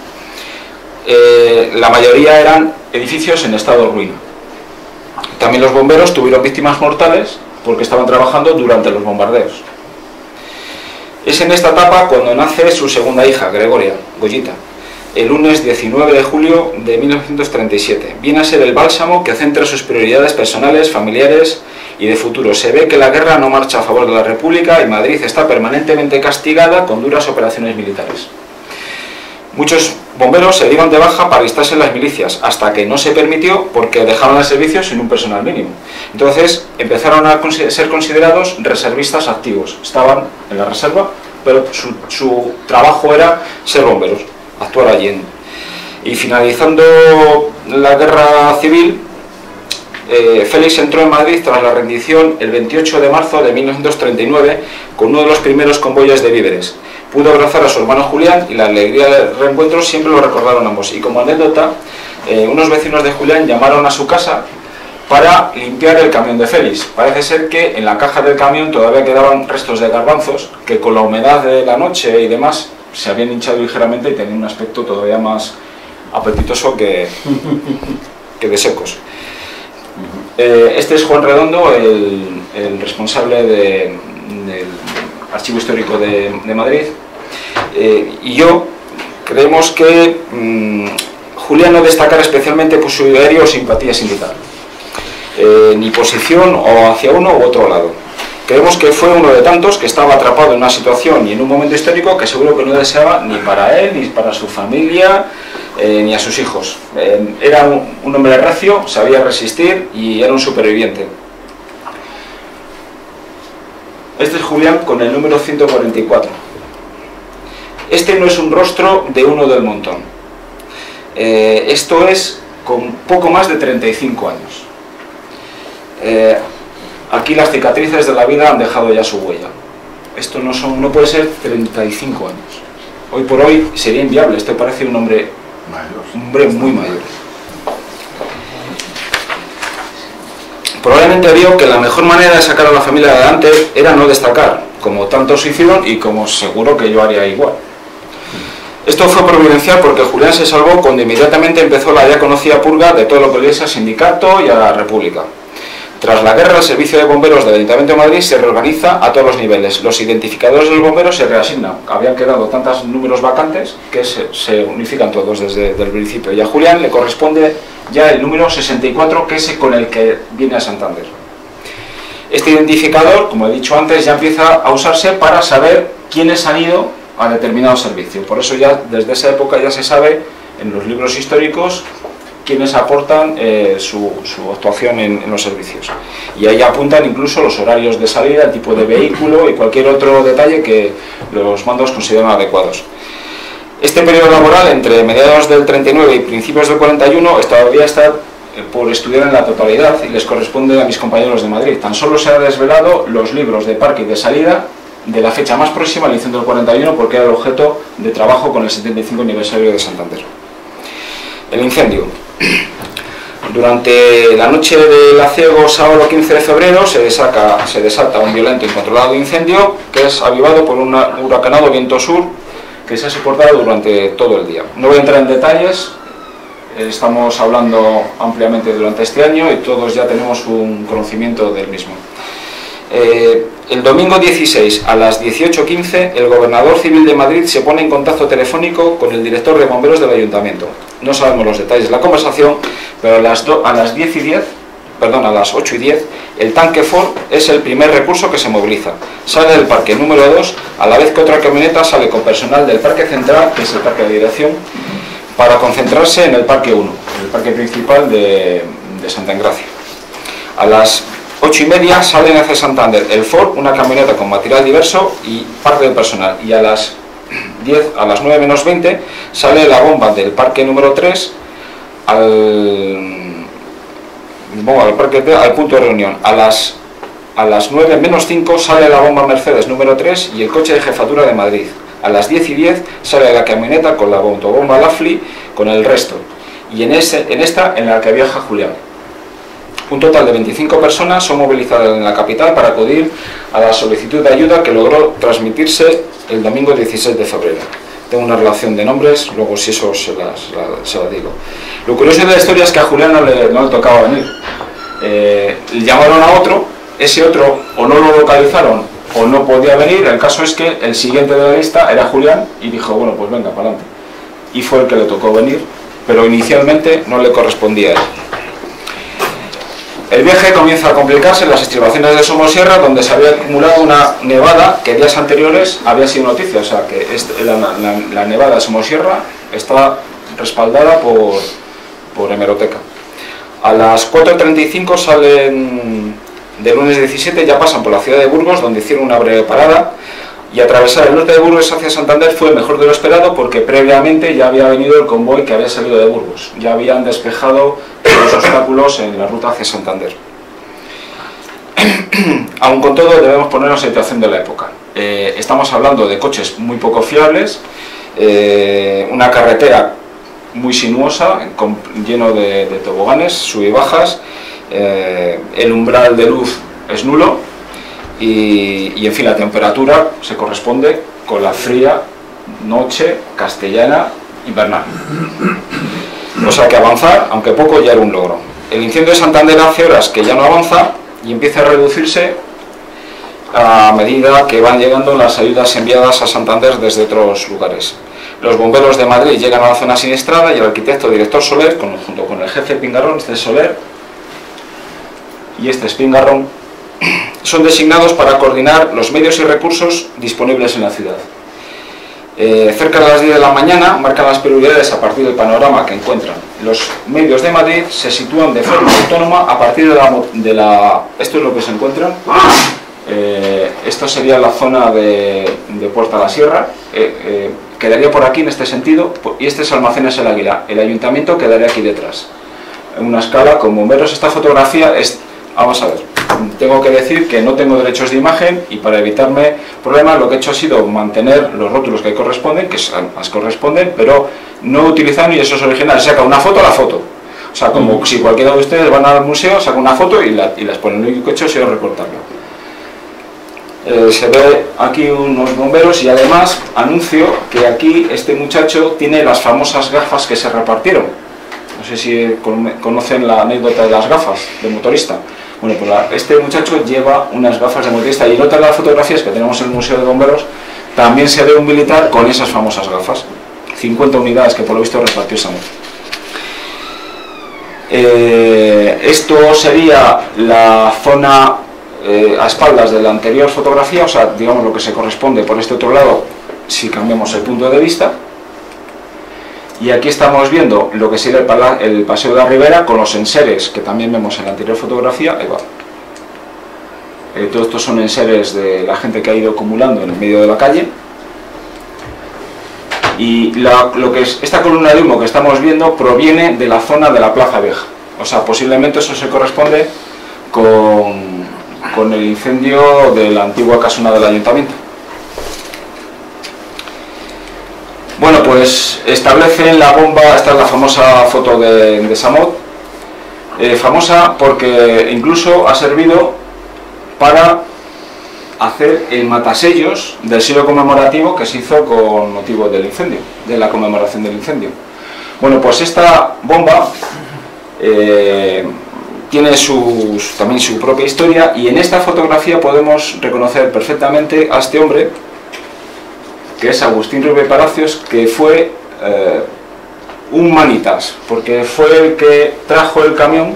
B: La mayoría eran edificios en estado de ruina. También los bomberos tuvieron víctimas mortales porque estaban trabajando durante los bombardeos. Es en esta etapa cuando nace su segunda hija, Gregoria, Goyita, el lunes 19 de julio de 1937. Viene a ser el bálsamo que centra sus prioridades personales, familiares y de futuro. Se ve que la guerra no marcha a favor de la República y Madrid está permanentemente castigada con duras operaciones militares. Muchos bomberos se dieron de baja para alistarse en las milicias, hasta que no se permitió porque dejaron el servicio sin un personal mínimo. Entonces empezaron a ser considerados reservistas activos. Estaban en la reserva, pero su trabajo era ser bomberos, actuar allí. Y finalizando la guerra civil, Félix entró en Madrid tras la rendición el 28 de marzo de 1939 con uno de los primeros convoyes de víveres. Pudo abrazar a su hermano Julián y la alegría del reencuentro siempre lo recordaron ambos. Y como anécdota, unos vecinos de Julián llamaron a su casa para limpiar el camión de Félix. Parece ser que en la caja del camión todavía quedaban restos de garbanzos que con la humedad de la noche y demás se habían hinchado ligeramente y tenían un aspecto todavía más apetitoso que de secos. Este es Juan Redondo, el responsable del Archivo Histórico de Madrid, y yo creemos que Julián no destacara especialmente por su ideario o simpatía sindical, ni posición o hacia uno u otro lado. Creemos que fue uno de tantos que estaba atrapado en una situación y en un momento histórico que seguro que no deseaba ni para él, ni para su familia, ni a sus hijos. Era un hombre recio, sabía resistir y era un superviviente. Este es Julián con el número 144. Este no es un rostro de uno del montón. Esto es con poco más de 35 años. Aquí las cicatrices de la vida han dejado ya su huella. Esto no puede ser 35 años. Hoy por hoy sería inviable. Este parece un hombre muy mayor. Probablemente vio que la mejor manera de sacar a la familia adelante era no destacar, como tantos hicieron y como seguro que yo haría igual. Esto fue providencial porque Julián se salvó cuando inmediatamente empezó la ya conocida purga de todo lo que le es al sindicato y a la República. Tras la guerra, el Servicio de Bomberos del Ayuntamiento de Madrid se reorganiza a todos los niveles. Los identificadores de los bomberos se reasignan. Habían quedado tantos números vacantes que se unifican todos desde el principio. Y a Julián le corresponde ya el número 64, que es con el que viene a Santander. Este identificador, como he dicho antes, ya empieza a usarse para saber quiénes han ido a determinado servicio. Por eso ya desde esa época ya se sabe en los libros históricos quienes aportan su actuación en los servicios. Y ahí apuntan incluso los horarios de salida, el tipo de vehículo y cualquier otro detalle que los mandos consideran adecuados. Este periodo laboral, entre mediados del 39 y principios del 41, todavía está por estudiar en la totalidad y les corresponde a mis compañeros de Madrid. Tan solo se han desvelado los libros de parque y de salida de la fecha más próxima al incendio del 41, porque era el objeto de trabajo con el 75 aniversario de Santander. El incendio. Durante la noche del aciago sábado 15 de febrero se desata un violento y incontrolado incendio que es avivado por un huracanado viento sur que se ha soportado durante todo el día. No voy a entrar en detalles, estamos hablando ampliamente durante este año y todos ya tenemos un conocimiento del mismo. El domingo 16 a las 18:15 el gobernador civil de Madrid se pone en contacto telefónico con el director de bomberos del ayuntamiento. No sabemos los detalles de la conversación, pero a las 8:10 el tanque Ford es el primer recurso que se moviliza. Sale del parque número 2, a la vez que otra camioneta sale con personal del parque central, que es el parque de dirección, para concentrarse en el parque 1, el parque principal de Santa Engracia. A las 8:30 salen hacia Santander el Ford, una camioneta con material diverso y parte del personal, y a las 9 menos 20 sale la bomba del parque número 3 al punto de reunión. A las 9 menos 5 sale la bomba Mercedes número 3 y el coche de jefatura de Madrid. A las 10:10 sale la camioneta con la autobomba Lafley con el resto, y en la que viaja Julián. Un total de 25 personas son movilizadas en la capital para acudir a la solicitud de ayuda que logró transmitirse el domingo 16 de febrero. Tengo una relación de nombres, luego si eso se las digo. Lo curioso de la historia es que a Julián no le tocaba venir. Llamaron a otro, ese otro o no lo localizaron o no podía venir. El caso es que el siguiente de la lista era Julián y dijo, bueno, pues venga, para adelante. Y fue el que le tocó venir, pero inicialmente no le correspondía a él. El viaje comienza a complicarse en las estribaciones de Somosierra, donde se había acumulado una nevada que días anteriores había sido noticia. O sea que la nevada de Somosierra está respaldada por hemeroteca. A las 4:35 salen del lunes 17, ya pasan por la ciudad de Burgos, donde hicieron una breve parada, y atravesar el norte de Burgos hacia Santander fue mejor de lo esperado, porque previamente ya había venido el convoy que había salido de Burgos, ya habían despejado los obstáculos en la ruta hacia Santander. Aun con todo debemos ponernos en situación de la época. Estamos hablando de coches muy poco fiables, una carretera muy sinuosa, lleno de toboganes, sub y bajas, el umbral de luz es nulo y en fin, la temperatura se corresponde con la fría noche castellana invernal. O sea que avanzar, aunque poco, ya era un logro. El incendio de Santander hace horas que ya no avanza y empieza a reducirse a medida que van llegando las ayudas enviadas a Santander desde otros lugares. Los bomberos de Madrid llegan a la zona siniestrada y el arquitecto director Soler, junto con el jefe Pingarrón, este es Soler y este es Pingarrón, son designados para coordinar los medios y recursos disponibles en la ciudad. Cerca de las 10 de la mañana marcan las prioridades a partir del panorama que encuentran. Los medios de Madrid se sitúan de forma autónoma a partir de la... Esto es lo que se encuentran. Esto sería la zona de Puerta la Sierra. Quedaría por aquí en este sentido, y este es Almacenes El Águila. El ayuntamiento quedaría aquí detrás. En una escala con bomberos. Esta fotografía es... Vamos a ver. Tengo que decir que no tengo derechos de imagen y para evitarme problemas lo que he hecho ha sido mantener los rótulos que corresponden, que las corresponden, pero no utilizar ni esos originales. Saca una foto a la foto. O sea, como si cualquiera de ustedes van al museo, saca una foto y las ponen. Lo único que he hecho ha sido recortarlo. Se ve aquí unos bomberos y además anuncio que aquí este muchacho tiene las famosas gafas que se repartieron. No sé si conocen la anécdota de las gafas de motorista. Bueno, pues este muchacho lleva unas gafas de motorista, y en otras de las fotografías que tenemos en el Museo de Bomberos también se ve un militar con esas famosas gafas. 50 unidades que por lo visto repartió Samuel. Esto sería la zona a espaldas de la anterior fotografía, o sea, digamos lo que se corresponde por este otro lado si cambiamos el punto de vista. Y aquí estamos viendo lo que sería el Paseo de la Ribera con los enseres que también vemos en la anterior fotografía. Ahí va. Todos estos son enseres de la gente que ha ido acumulando en el medio de la calle. Y lo que es esta columna de humo que estamos viendo proviene de la zona de la Plaza Vieja. O sea, posiblemente eso se corresponde con el incendio de la antigua casona del ayuntamiento. Bueno, pues establecen la bomba. Esta es la famosa foto de Samot, famosa porque incluso ha servido para hacer el matasellos del siglo conmemorativo que se hizo con motivo del incendio, de la conmemoración del incendio. Bueno, pues esta bomba tiene también su propia historia, y en esta fotografía podemos reconocer perfectamente a este hombre, que es Agustín Rubio Palacios, que fue un manitas, porque fue el que trajo el camión,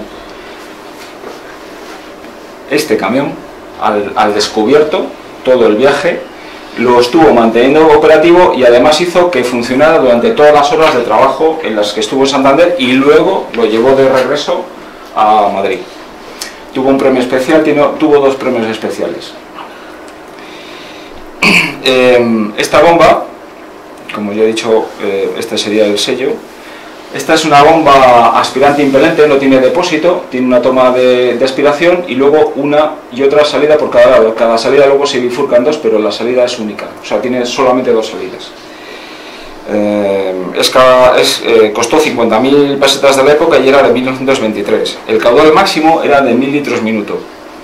B: este camión, al descubierto, todo el viaje, lo estuvo manteniendo operativo y además hizo que funcionara durante todas las horas de trabajo en las que estuvo en Santander, y luego lo llevó de regreso a Madrid. Tuvo un premio especial, tuvo 2 premios especiales. Esta bomba, como ya he dicho, este sería el sello. Esta es una bomba aspirante impelente, no tiene depósito, tiene una toma de aspiración y luego una y otra salida por cada lado. Cada salida luego se bifurca en 2, pero la salida es única, o sea, tiene solamente 2 salidas. Costó 50.000 pesetas de la época y era de 1923. El caudal máximo era de 1000 litros minuto.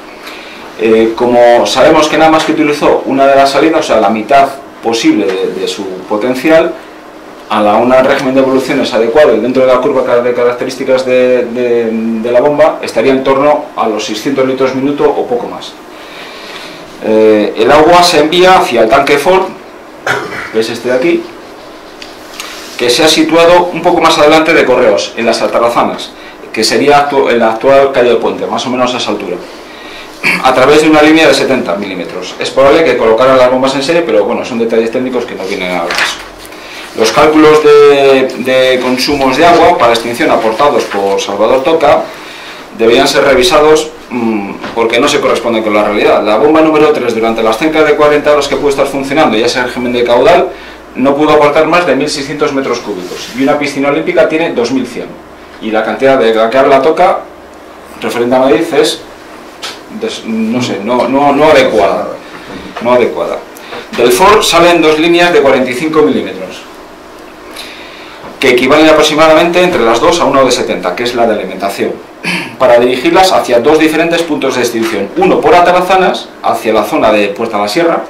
B: Como sabemos que nada más que utilizó una de las salidas, o sea, la mitad posible de su potencial, a un régimen de evoluciones adecuado y dentro de la curva de características de la bomba, estaría en torno a los 600 litros minuto o poco más. El agua se envía hacia el tanque Ford, que es este de aquí, que se ha situado un poco más adelante de Correos, en las Altarrazanas, que sería en la actual calle del Puente, más o menos a esa altura, a través de una línea de 70 milímetros. Es probable que colocaran las bombas en serie, pero bueno, son detalles técnicos que no vienen al caso. Los cálculos de consumos de agua para extinción aportados por Salvador Toca deberían ser revisados porque no se corresponden con la realidad. La bomba número 3, durante las cerca de 40 horas que pudo estar funcionando y ese régimen de caudal, no pudo aportar más de 1.600 metros cúbicos, y una piscina olímpica tiene 2.100, y la cantidad de la que habla Toca referente a Madrid es no adecuada. Del Ford salen 2 líneas de 45 milímetros que equivalen aproximadamente entre las 2 a una de 70, que es la de alimentación, para dirigirlas hacia 2 diferentes puntos de extinción, uno por Atarazanas, hacia la zona de Puerta de la Sierra,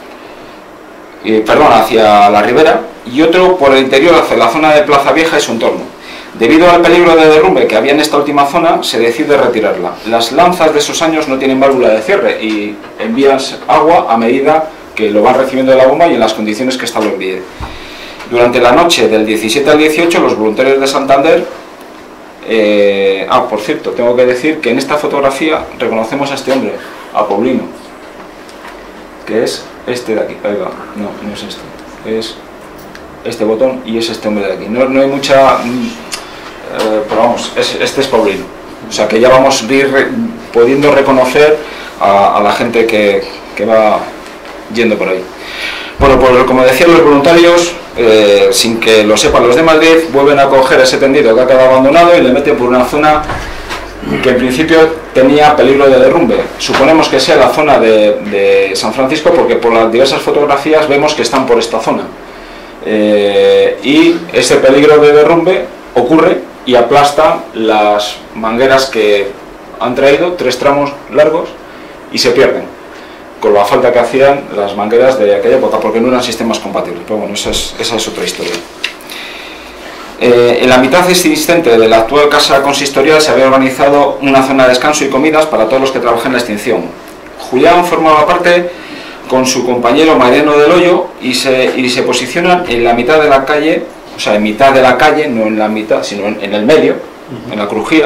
B: hacia la Ribera, y otro por el interior hacia la zona de Plaza Vieja y su entorno. Debido al peligro de derrumbe que había en esta última zona, se decide retirarla. Las lanzas de esos años no tienen válvula de cierre y envían agua a medida que lo van recibiendo de la bomba y en las condiciones que ésta lo envíe. Durante la noche del 17 al 18, los voluntarios de Santander... por cierto, tengo que decir que en esta fotografía reconocemos a este hombre, a Paulino, que es este de aquí. Ahí va. No es este. Es este botón y es este hombre de aquí. No hay mucha... pero vamos, este es Paulino. O sea que ya vamos a ir pudiendo reconocer a la gente que va yendo por ahí. Bueno, pues como decían los voluntarios, sin que lo sepan los de Madrid, vuelven a coger ese tendido que ha quedado abandonado y le meten por una zona que en principio tenía peligro de derrumbe. Suponemos que sea la zona de San Francisco, porque por las diversas fotografías vemos que están por esta zona. Y ese peligro de derrumbe ocurre y aplasta las mangueras que han traído, 3 tramos largos, y se pierden, con la falta que hacían las mangueras de aquella época, porque no eran sistemas compatibles. Pero bueno, esa es otra historia. En la mitad existente de la actual casa consistorial se había organizado una zona de descanso y comidas para todos los que trabajan en la extinción. Julián formaba parte con su compañero Mariano del Hoyo y se posicionan en la mitad de la calle, o sea, en mitad de la calle, no en la mitad, sino en el medio, en la crujía,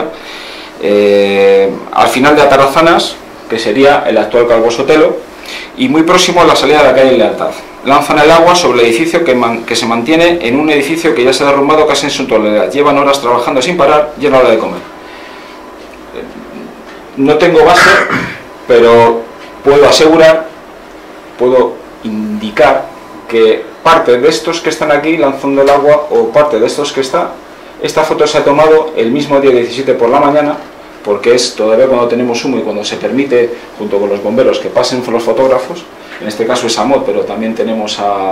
B: al final de Atarazanas, que sería el actual Calvo Sotelo, y muy próximo a la salida de la calle Lealtad. Lanzan el agua sobre el edificio que se mantiene en un edificio que ya se ha derrumbado casi en su totalidad. Llevan horas trabajando sin parar y es la hora de comer. No tengo base, pero puedo asegurar, puedo indicar que parte de estos que están aquí lanzando el agua, o parte de estos que esta foto se ha tomado el mismo día 17 por la mañana, porque es todavía cuando tenemos humo y cuando se permite, junto con los bomberos, que pasen los fotógrafos. En este caso es Amot, pero también tenemos a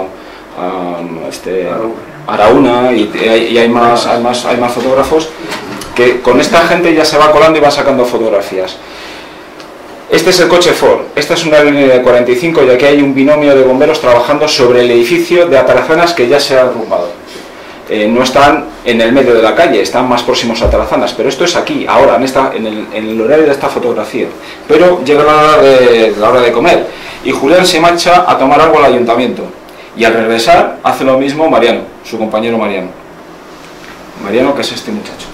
B: Araúna y hay más fotógrafos, que con esta gente ya se va colando y va sacando fotografías. Este es el coche Ford, esta es una línea de 45 y aquí hay un binomio de bomberos trabajando sobre el edificio de Atarazanas que ya se ha derrumbado. No están en el medio de la calle, están más próximos a Atarazanas, pero esto es aquí, ahora, en el horario de esta fotografía. Pero llega la hora de comer y Julián se marcha a tomar algo al ayuntamiento y al regresar hace lo mismo Mariano, su compañero Mariano, que es este muchacho.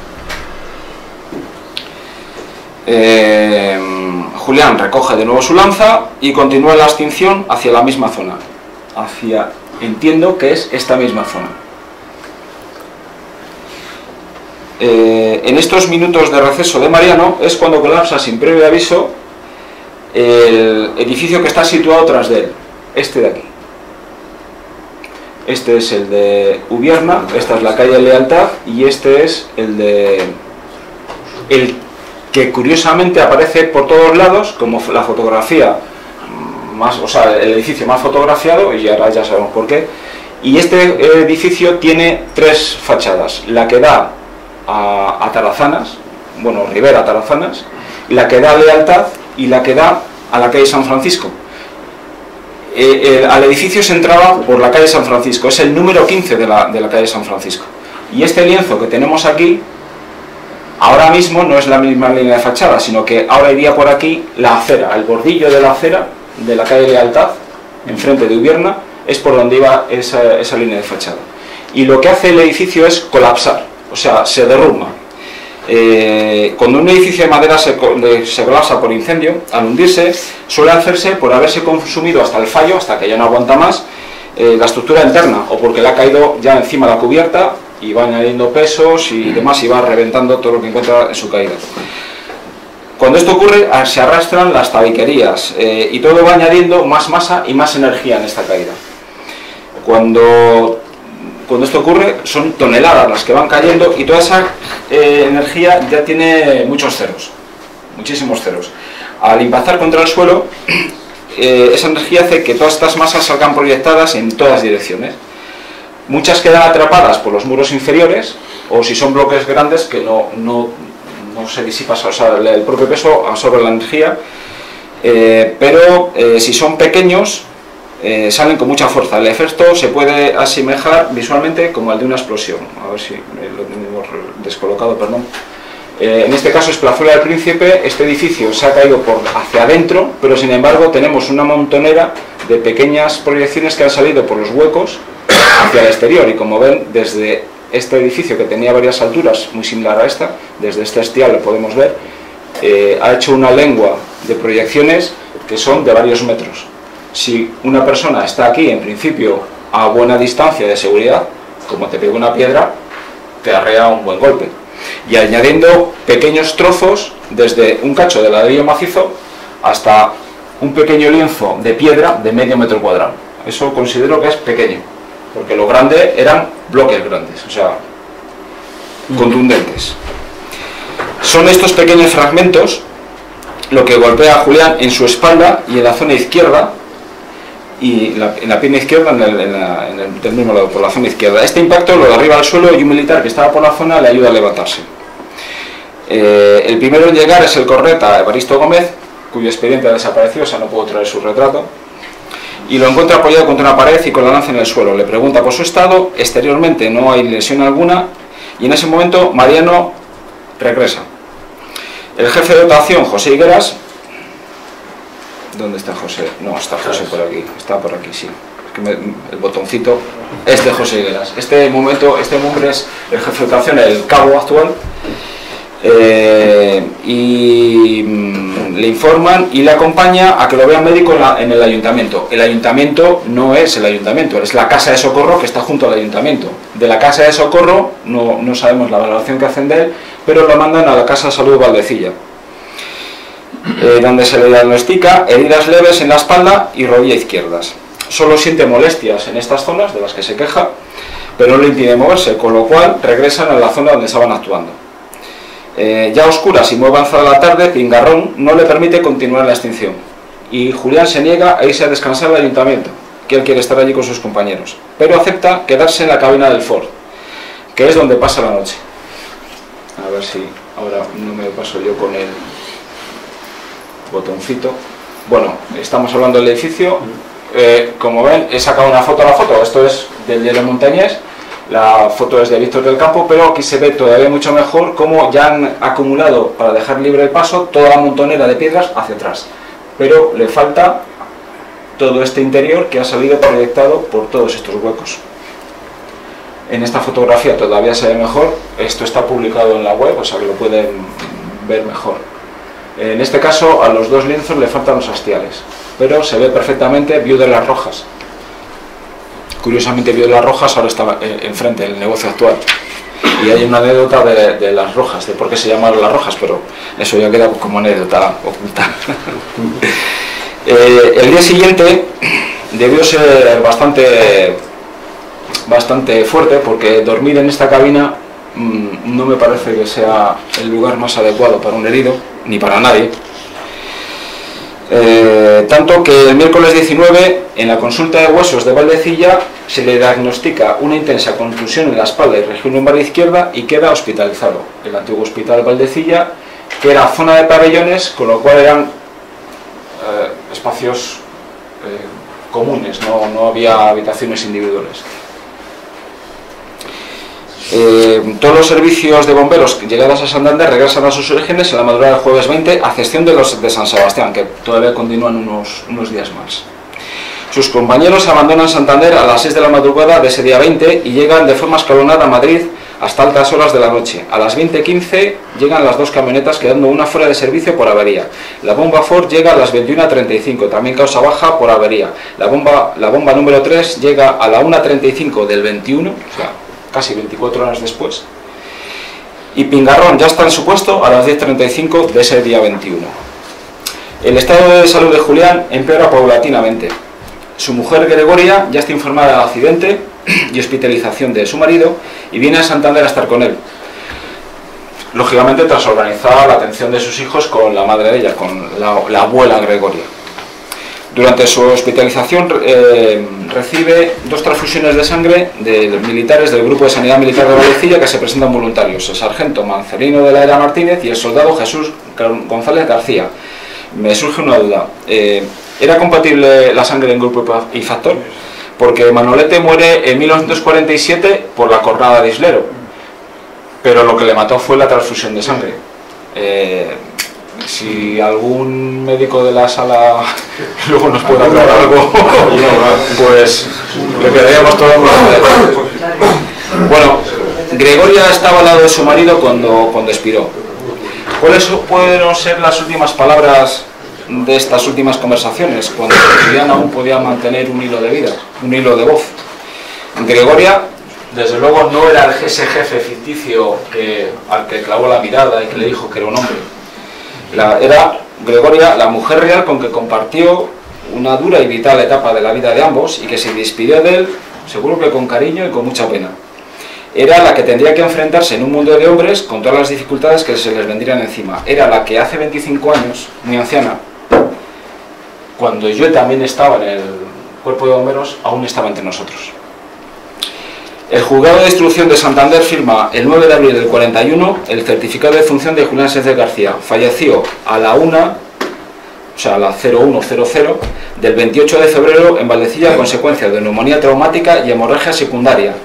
B: Julián recoge de nuevo su lanza y continúa la extinción hacia la misma zona, entiendo que es esta misma zona. En estos minutos de receso de Mariano es cuando colapsa sin previo aviso el edificio que está situado tras de él, este de aquí. Este es el de Ubierna, esta es la calle Lealtad y este es el que curiosamente aparece por todos lados como la fotografía más, o sea, el edificio más fotografiado, y ahora ya sabemos por qué. Y este edificio tiene tres fachadas: la que da a Atarazanas, bueno, Rivera Atarazanas, la que da a Lealtad y la que da a la calle San Francisco. Al edificio se entraba por la calle San Francisco, es el número 15 de la calle San Francisco. Y este lienzo que tenemos aquí, ahora mismo no es la misma línea de fachada, sino que ahora iría por aquí la acera, el bordillo de la acera de la calle Lealtad, enfrente de Ubierna, es por donde iba esa línea de fachada. Y lo que hace el edificio es colapsar, o sea, se derrumba. Cuando un edificio de madera se colapsa por incendio, al hundirse, suele hacerse por haberse consumido hasta el fallo, hasta que ya no aguanta más, la estructura interna, o porque le ha caído ya encima la cubierta y va añadiendo pesos y demás y va reventando todo lo que encuentra en su caída. Cuando esto ocurre, se arrastran las tabiquerías y todo va añadiendo más masa y más energía en esta caída. Cuando esto ocurre, son toneladas las que van cayendo y toda esa energía ya tiene muchos ceros, muchísimos ceros. Al impactar contra el suelo, esa energía hace que todas estas masas salgan proyectadas en todas direcciones. Muchas quedan atrapadas por los muros inferiores, o si son bloques grandes que no se disipa, o sea, el propio peso absorbe la energía, pero si son pequeños, salen con mucha fuerza. El efecto se puede asemejar visualmente como el de una explosión. A ver si lo tenemos descolocado, perdón. En este caso es Plazuela del Príncipe. Este edificio se ha caído hacia adentro, pero sin embargo tenemos una montonera de pequeñas proyecciones que han salido por los huecos hacia el exterior, y como ven, desde este edificio, que tenía varias alturas muy similar a esta, desde este estial lo podemos ver, ha hecho una lengua de proyecciones que son de varios metros. Si una persona está aquí, en principio, a buena distancia de seguridad, como te pega una piedra, te arrea un buen golpe. Y añadiendo pequeños trozos, desde un cacho de ladrillo macizo hasta un pequeño lienzo de piedra de medio metro cuadrado. Eso considero que es pequeño, porque lo grande eran bloques grandes, o sea, contundentes. Son estos pequeños fragmentos lo que golpea a Julián en su espalda y en la zona izquierda, y en la pierna izquierda, del mismo lado, por la zona izquierda. Este impacto lo derriba al suelo y un militar que estaba por la zona le ayuda a levantarse. El primero en llegar es el corneta Evaristo Gómez, cuyo expediente ha desaparecido, o sea, no puedo traer su retrato, y lo encuentra apoyado contra una pared y con la lanza en el suelo. Le pregunta por su estado, exteriormente no hay lesión alguna, y en ese momento Mariano regresa. El jefe de dotación, José Higueras, ¿dónde está José? No, está José por aquí, está por aquí, sí. Es que el botoncito es de José Higueras. Este hombre es el jefe de dotación, el cabo actual, y le informan y le acompaña a que lo vea médico en el ayuntamiento. El ayuntamiento no es el ayuntamiento, es la casa de socorro que está junto al ayuntamiento. De la casa de socorro no sabemos la valoración que hacen de él, pero lo mandan a la casa de salud de Valdecilla, donde se le diagnostica heridas leves en la espalda y rodilla izquierdas. Solo siente molestias en estas zonas de las que se queja, pero no le impide moverse, con lo cual regresan a la zona donde estaban actuando. Ya a oscuras y muy avanzada la tarde, Pingarrón no le permite continuar la extinción y Julián se niega a irse a descansar al ayuntamiento, que él quiere estar allí con sus compañeros, pero acepta quedarse en la cabina del Ford, que es donde pasa la noche. A ver si ahora no me paso yo con el botoncito. Bueno, estamos hablando del edificio. Como ven, he sacado una foto a la foto. Esto es del Diario Montañés. La foto es de Víctor del Campo, pero aquí se ve todavía mucho mejor cómo ya han acumulado, para dejar libre el paso, toda la montonera de piedras hacia atrás. Pero le falta todo este interior que ha salido proyectado por todos estos huecos. En esta fotografía todavía se ve mejor. Esto está publicado en la web, o sea que lo pueden ver mejor. En este caso, a los dos lienzos le faltan los hastiales, pero se ve perfectamente Viuda de las Rojas. Curiosamente, Viuda de las Rojas ahora está enfrente del negocio actual. Y hay una anécdota de las Rojas, de por qué se llamaron las Rojas, pero eso ya queda como anécdota oculta. El día siguiente debió ser bastante fuerte, porque dormir en esta cabina no me parece que sea el lugar más adecuado para un herido, ni para nadie. Tanto que el miércoles 19, en la consulta de huesos de Valdecilla, se le diagnostica una intensa contusión en la espalda y región lumbar izquierda y queda hospitalizado. El antiguo hospital de Valdecilla, que era zona de pabellones, con lo cual eran espacios comunes, no había habitaciones individuales. Todos los servicios de bomberos llegados a Santander regresan a sus orígenes en la madrugada del jueves 20, a excepción de los de San Sebastián, que todavía continúan unos días más. Sus compañeros abandonan Santander a las 6 de la madrugada de ese día 20 y llegan de forma escalonada a Madrid hasta altas horas de la noche. A las 20:15 llegan las dos camionetas, quedando una fuera de servicio por avería. La bomba Ford llega a las 21:35, también causa baja por avería. La bomba número 3 llega a la 1:35 del 21, o sea, casi 24 horas después, y Pingarrón ya está en su puesto a las 10:35 de ese día 21. El estado de salud de Julián empeora paulatinamente. Su mujer Gregoria ya está informada del accidente y hospitalización de su marido y viene a Santander a estar con él, lógicamente tras organizar la atención de sus hijos con la madre de ella, con la abuela Gregoria. Durante su hospitalización recibe 2 transfusiones de sangre de militares del Grupo de Sanidad Militar de Valdecilla, que se presentan voluntarios: el sargento Mancerino de la Era Martínez y el soldado Jesús González García. Me surge una duda: ¿era compatible la sangre en grupo y factor? Porque Manolete muere en 1947 por la cornada de Islero, pero lo que le mató fue la transfusión de sangre. Si algún médico de la sala luego nos puede hablar algo, pues le quedaríamos todos los detalles. Bueno, Gregoria estaba al lado de su marido cuando expiró. ¿Cuáles pueden ser las últimas palabras de estas últimas conversaciones, cuando Julián aún podía mantener un hilo de vida, un hilo de voz? Gregoria, desde luego, no era ese jefe ficticio al que clavó la mirada y que le dijo que era un hombre. Era Gregoria, la mujer real con que compartió una dura y vital etapa de la vida de ambos y que se despidió de él, seguro que con cariño y con mucha pena. Era la que tendría que enfrentarse en un mundo de hombres con todas las dificultades que se les vendrían encima. Era la que hace 25 años, muy anciana, cuando yo también estaba en el cuerpo de bomberos, aún estaba entre nosotros. El juzgado de instrucción de Santander firma el 9 de abril del 41 el certificado de función de Julián Sánchez García. Falleció a la 1, o sea, a la 0100 del 28 de febrero en Valdecilla a consecuencia de neumonía traumática y hemorragia secundaria,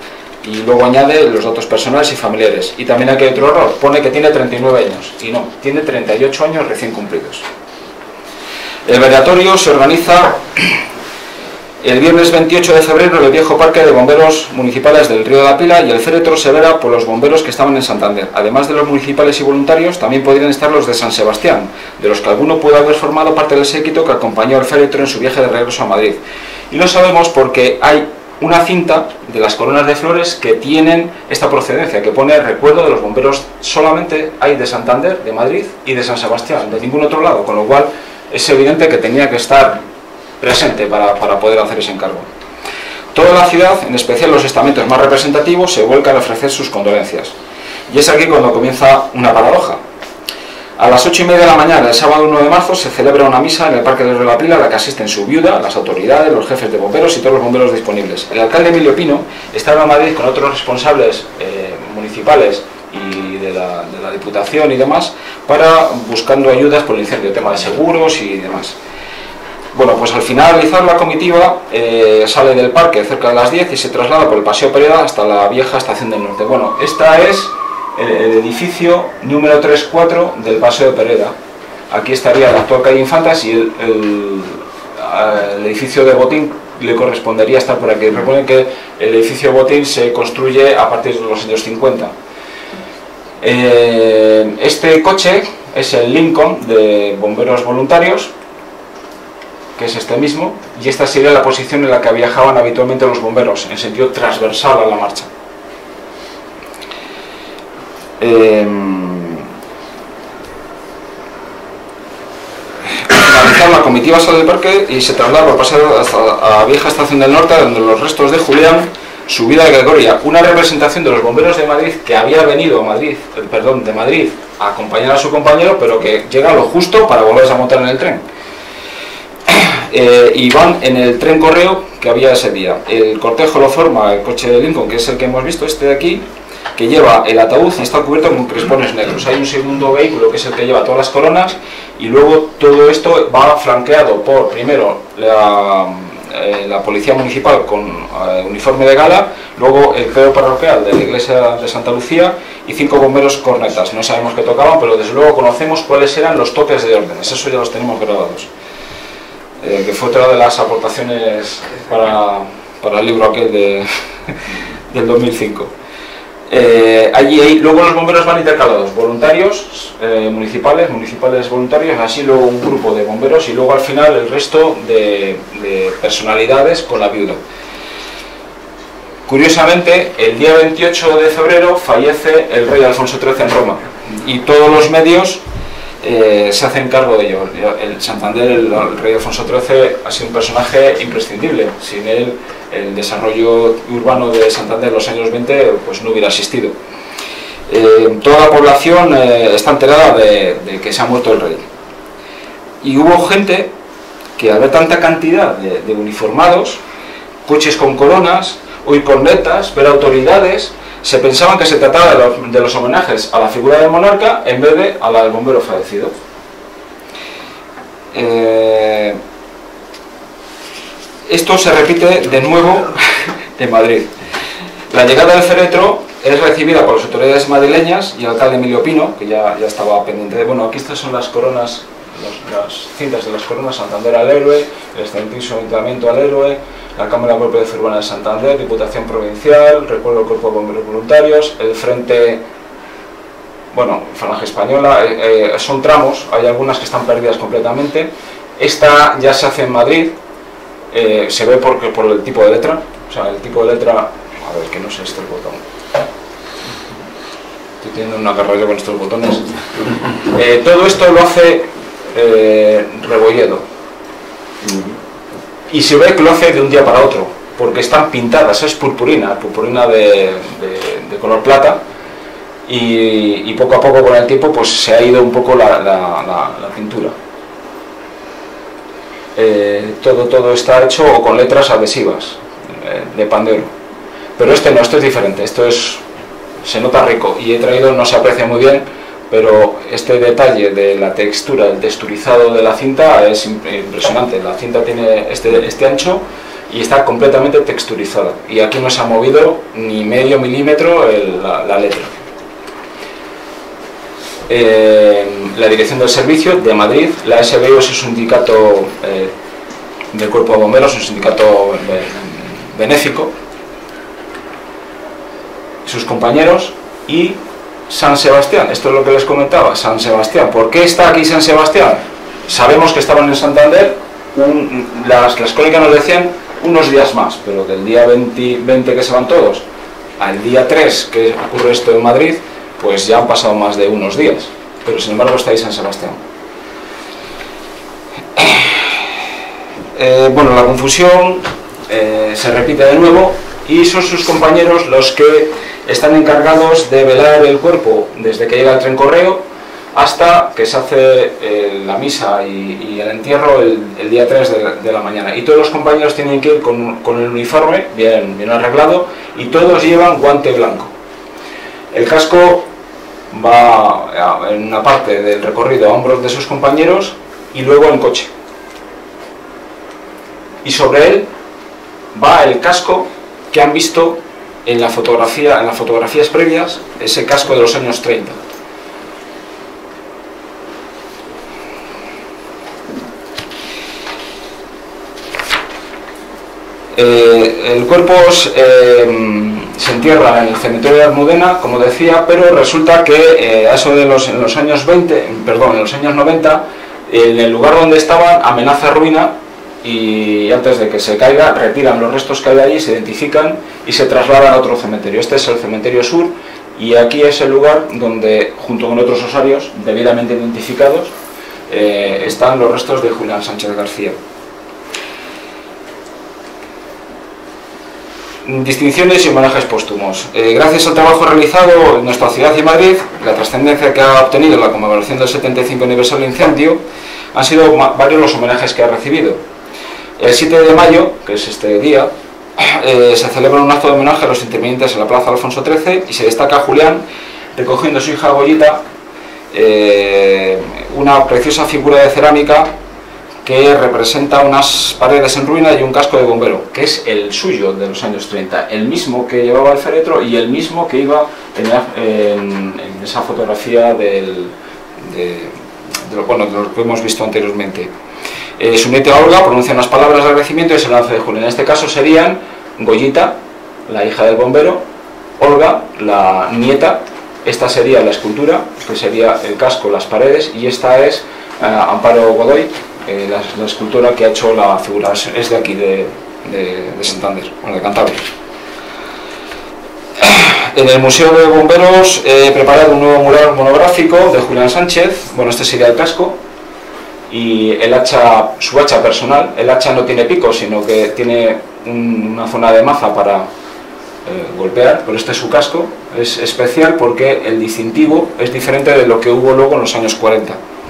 B: y luego añade los datos personales y familiares. Y también aquí hay otro error, pone que tiene 39 años, y no, tiene 38 años recién cumplidos. El velatorio se organiza el viernes 28 de febrero en el viejo parque de bomberos municipales del Río de la Pila, y el féretro se vela por los bomberos que estaban en Santander. Además de los municipales y voluntarios, también podrían estar los de San Sebastián, de los que alguno puede haber formado parte del séquito que acompañó al féretro en su viaje de regreso a Madrid. Y lo sabemos porque hay una cinta de las coronas de flores que tienen esta procedencia, que pone recuerdo de los bomberos. Solamente hay de Santander, de Madrid y de San Sebastián, de ningún otro lado, con lo cual es evidente que tenía que estar presente para poder hacer ese encargo. Toda la ciudad, en especial los estamentos más representativos, se vuelcan a ofrecer sus condolencias. Y es aquí cuando comienza una paradoja. A las 8:30 de la mañana del sábado 1 de marzo se celebra una misa en el Parque del Río de la Pila, a la que asisten su viuda, las autoridades, los jefes de bomberos y todos los bomberos disponibles. El alcalde Emilio Pino estaba en Madrid con otros responsables municipales y de la Diputación y demás, buscando ayudas por el incendio, tema de seguros y demás. Bueno, pues al finalizar la comitiva sale del parque cerca de las 10 y se traslada por el Paseo Pereda hasta la vieja Estación del Norte. Bueno, esta es el edificio número 3-4 del Paseo de Pereda. Aquí estaría la actual calle Infantas y el edificio de Botín le correspondería estar por aquí. Recuerden que el edificio Botín se construye a partir de los años 50. Este coche es el Lincoln de bomberos voluntarios, que es este mismo, y esta sería la posición en la que viajaban habitualmente los bomberos, en sentido transversal a la marcha. Al finalizar la comitiva sale del parque y se traslada por paseo hasta la vieja Estación del Norte, donde los restos de Julián, su vida de Gregoria, una representación de los bomberos de Madrid que había venido de Madrid a acompañar a su compañero, pero que llega lo justo para volverse a montar en el tren. Y van en el tren correo que había ese día. El cortejo lo forma el coche de Lincoln, que es el que hemos visto, este de aquí, que lleva el ataúd y está cubierto con crespones negros. Hay un segundo vehículo que es el que lleva todas las coronas, y luego todo esto va flanqueado por, primero, la policía municipal con uniforme de gala, luego el clero parroquial de la iglesia de Santa Lucía y 5 bomberos cornetas. No sabemos qué tocaban, pero desde luego conocemos cuáles eran los toques de órdenes, eso ya los tenemos grabados. Que fue otra de las aportaciones para el libro aquel del 2005. Luego los bomberos van intercalados, voluntarios municipales voluntarios, así luego un grupo de bomberos y luego al final el resto de personalidades con la viuda. Curiosamente, el día 28 de febrero fallece el rey Alfonso XIII en Roma, y todos los medios se hacen cargo de ello. El Santander, el rey Alfonso XIII, ha sido un personaje imprescindible. Sin él, el desarrollo urbano de Santander en los años 20 pues no hubiera existido. Toda la población está enterada de que se ha muerto el rey. Y hubo gente que, al ver tanta cantidad de uniformados, coches con coronas, oír cornetas, ver autoridades, se pensaban que se trataba de los homenajes a la figura del monarca en vez de a la del bombero fallecido. Esto se repite de nuevo en Madrid. La llegada del féretro es recibida por las autoridades madrileñas y el alcalde Emilio Pino, que ya estaba pendiente de... Bueno, aquí estas son las coronas, las cintas de las coronas: Santander al héroe, el excelentísimo ayuntamiento al héroe, la Cámara Propia de Urbana de Santander, Diputación Provincial, recuerdo el Cuerpo de Bomberos Voluntarios, el Frente, bueno, Falange Española, son tramos, hay algunas que están perdidas completamente. Esta ya se hace en Madrid, se ve por el tipo de letra, o sea, el tipo de letra, a ver, que no sé este el botón. Estoy teniendo una carrera con estos botones. Todo esto lo hace Rebolledo. Y se ve que lo hace de un día para otro, porque están pintadas, es purpurina de color plata, y poco a poco con el tiempo pues se ha ido un poco la pintura. Todo está hecho o con letras adhesivas de pan de oro, pero este no, esto es diferente, se nota rico, y he traído, no se aprecia muy bien, pero este detalle de la textura, el texturizado de la cinta es impresionante. La cinta tiene este ancho y está completamente texturizada, y aquí no se ha movido ni medio milímetro la letra. La dirección del servicio de Madrid, la SBU es un sindicato del Cuerpo de Bomberos, un sindicato benéfico, sus compañeros, y San Sebastián. Esto es lo que les comentaba, San Sebastián. ¿Por qué está aquí San Sebastián? Sabemos que estaban en Santander, las crónicas nos decían unos días más, pero del día 20 que se van todos al día 3 que ocurre esto en Madrid, pues ya han pasado más de unos días, pero sin embargo está ahí San Sebastián. Bueno, la confusión se repite de nuevo, y son sus compañeros los que están encargados de velar el cuerpo desde que llega el tren correo hasta que se hace la misa y el entierro el día 3 de la mañana. Y todos los compañeros tienen que ir con el uniforme bien arreglado, y todos llevan guante blanco. El casco va en una parte del recorrido a hombros de sus compañeros y luego en coche. Y sobre él va el casco que han visto en las fotografías previas, ese casco de los años 30. El cuerpo se entierra en el cementerio de Almudena, como decía, pero resulta que a eso de en los años 90, en el lugar donde estaban amenaza ruina, y antes de que se caiga retiran los restos que hay allí, se identifican y se trasladan a otro cementerio. Este es el cementerio sur, y aquí es el lugar donde, junto con otros osarios debidamente identificados, están los restos de Julián Sánchez García. Distinciones y homenajes póstumos. Gracias al trabajo realizado en nuestra ciudad y Madrid, la trascendencia que ha obtenido la conmemoración del 75 aniversario del incendio, han sido varios los homenajes que ha recibido. El 7 de mayo, que es este día, se celebra un acto de homenaje a los intervinientes en la Plaza Alfonso XIII, y se destaca a Julián recogiendo a su hija Goyita una preciosa figura de cerámica que representa unas paredes en ruina y un casco de bombero, que es el suyo de los años 30, el mismo que llevaba el féretro y el mismo que iba en esa fotografía de lo que hemos visto anteriormente. Su nieta Olga pronuncia unas palabras de agradecimiento y se lanza de Julián. En este caso serían Goyita, la hija del bombero, Olga, la nieta, esta sería la escultura, que sería el casco, las paredes, y esta es Amparo Godoy, la escultura que ha hecho la figura, es de aquí, de Santander, bueno, de Cantabria. En el Museo de Bomberos he preparado un nuevo mural monográfico de Julián Sánchez. Bueno, este sería el casco, y el hacha, su hacha personal. El hacha no tiene pico, sino que tiene una zona de maza para golpear, pero este es su casco. Es especial porque el distintivo es diferente de lo que hubo luego en los años 40.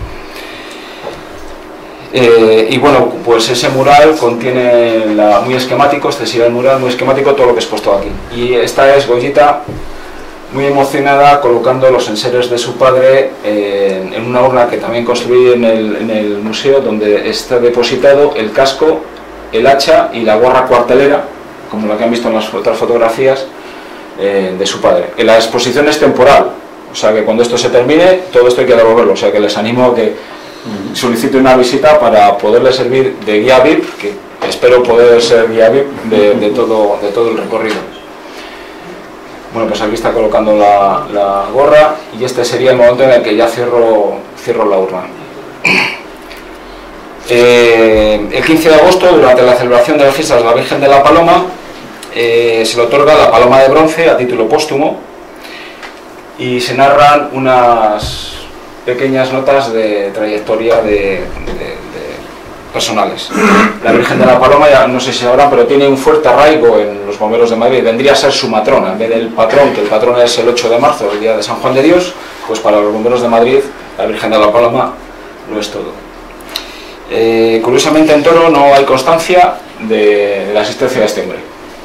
B: Y bueno, pues ese mural contiene muy esquemático, este sería el mural muy esquemático, todo lo que he expuesto aquí. Y esta es Goyita, muy emocionada, colocando los enseres de su padre en una urna que también construí en el museo, donde está depositado el casco, el hacha y la gorra cuartelera, como la que han visto en las otras fotografías, de su padre. La exposición es temporal, o sea que cuando esto se termine, todo esto hay que devolverlo, o sea que les animo a que solicite una visita para poderle servir de guía VIP, que espero poder ser guía VIP de todo el recorrido. Bueno, pues aquí está colocando la gorra, y este sería el momento en el que ya cierro la urna. El 15 de agosto, durante la celebración de las fiestas de la Virgen de la Paloma, se le otorga la Paloma de Bronce a título póstumo, y se narran unas pequeñas notas de trayectoria personales. La Virgen de la Paloma, ya no sé si sabrán, pero tiene un fuerte arraigo en los bomberos de Madrid. Vendría a ser su matrona, en vez del patrón, que el patrón es el 8 de marzo, el día de San Juan de Dios, pues para los bomberos de Madrid la Virgen de la Paloma lo es todo. Curiosamente en Toro no hay constancia de la existencia de este hombre.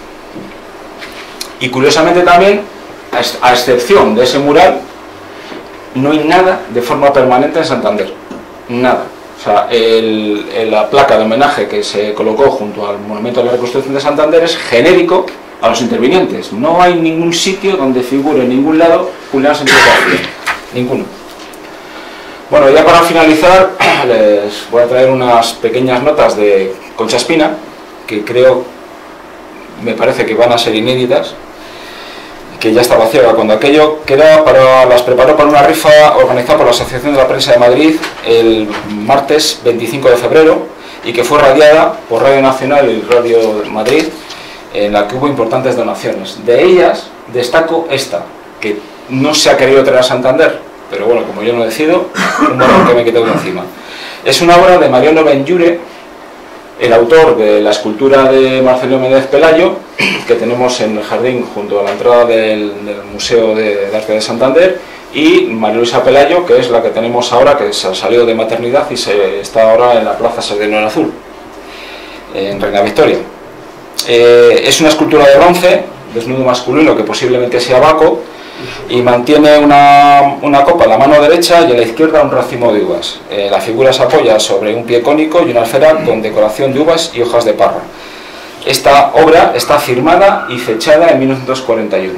B: Y curiosamente también, a excepción de ese mural, no hay nada de forma permanente en Santander, nada. O O sea, la placa de homenaje que se colocó junto al Monumento a la Reconstrucción de Santander es genérico a los intervinientes. No hay ningún sitio donde figure en ningún lado Julián Sánchez García. Ninguno. Bueno, ya para finalizar, les voy a traer unas pequeñas notas de Concha Espina, que me parece que van a ser inéditas, que ya estaba ciega cuando aquello, las preparó para una rifa organizada por la Asociación de la Prensa de Madrid el martes 25 de febrero y que fue radiada por Radio Nacional y Radio Madrid, en la que hubo importantes donaciones. De ellas destaco esta, que no se ha querido traer a Santander, pero bueno, como yo no decido, un marrón que me quité de encima. Es una obra de Mariano Benlliure, el autor de la escultura de Marcelino Méndez Pelayo, que tenemos en el jardín junto a la entrada del Museo de Arte de Santander, y María Luisa Pelayo, que es la que tenemos ahora, que se salió de maternidad y está ahora en la Plaza Sardinero en Azul, en Reina Victoria. Es una escultura de bronce, desnudo masculino, que posiblemente sea Baco, y mantiene una copa en la mano derecha y en la izquierda un racimo de uvas. La figura se apoya sobre un pie cónico y una alfera con decoración de uvas y hojas de parra. Esta obra está firmada y fechada en 1941.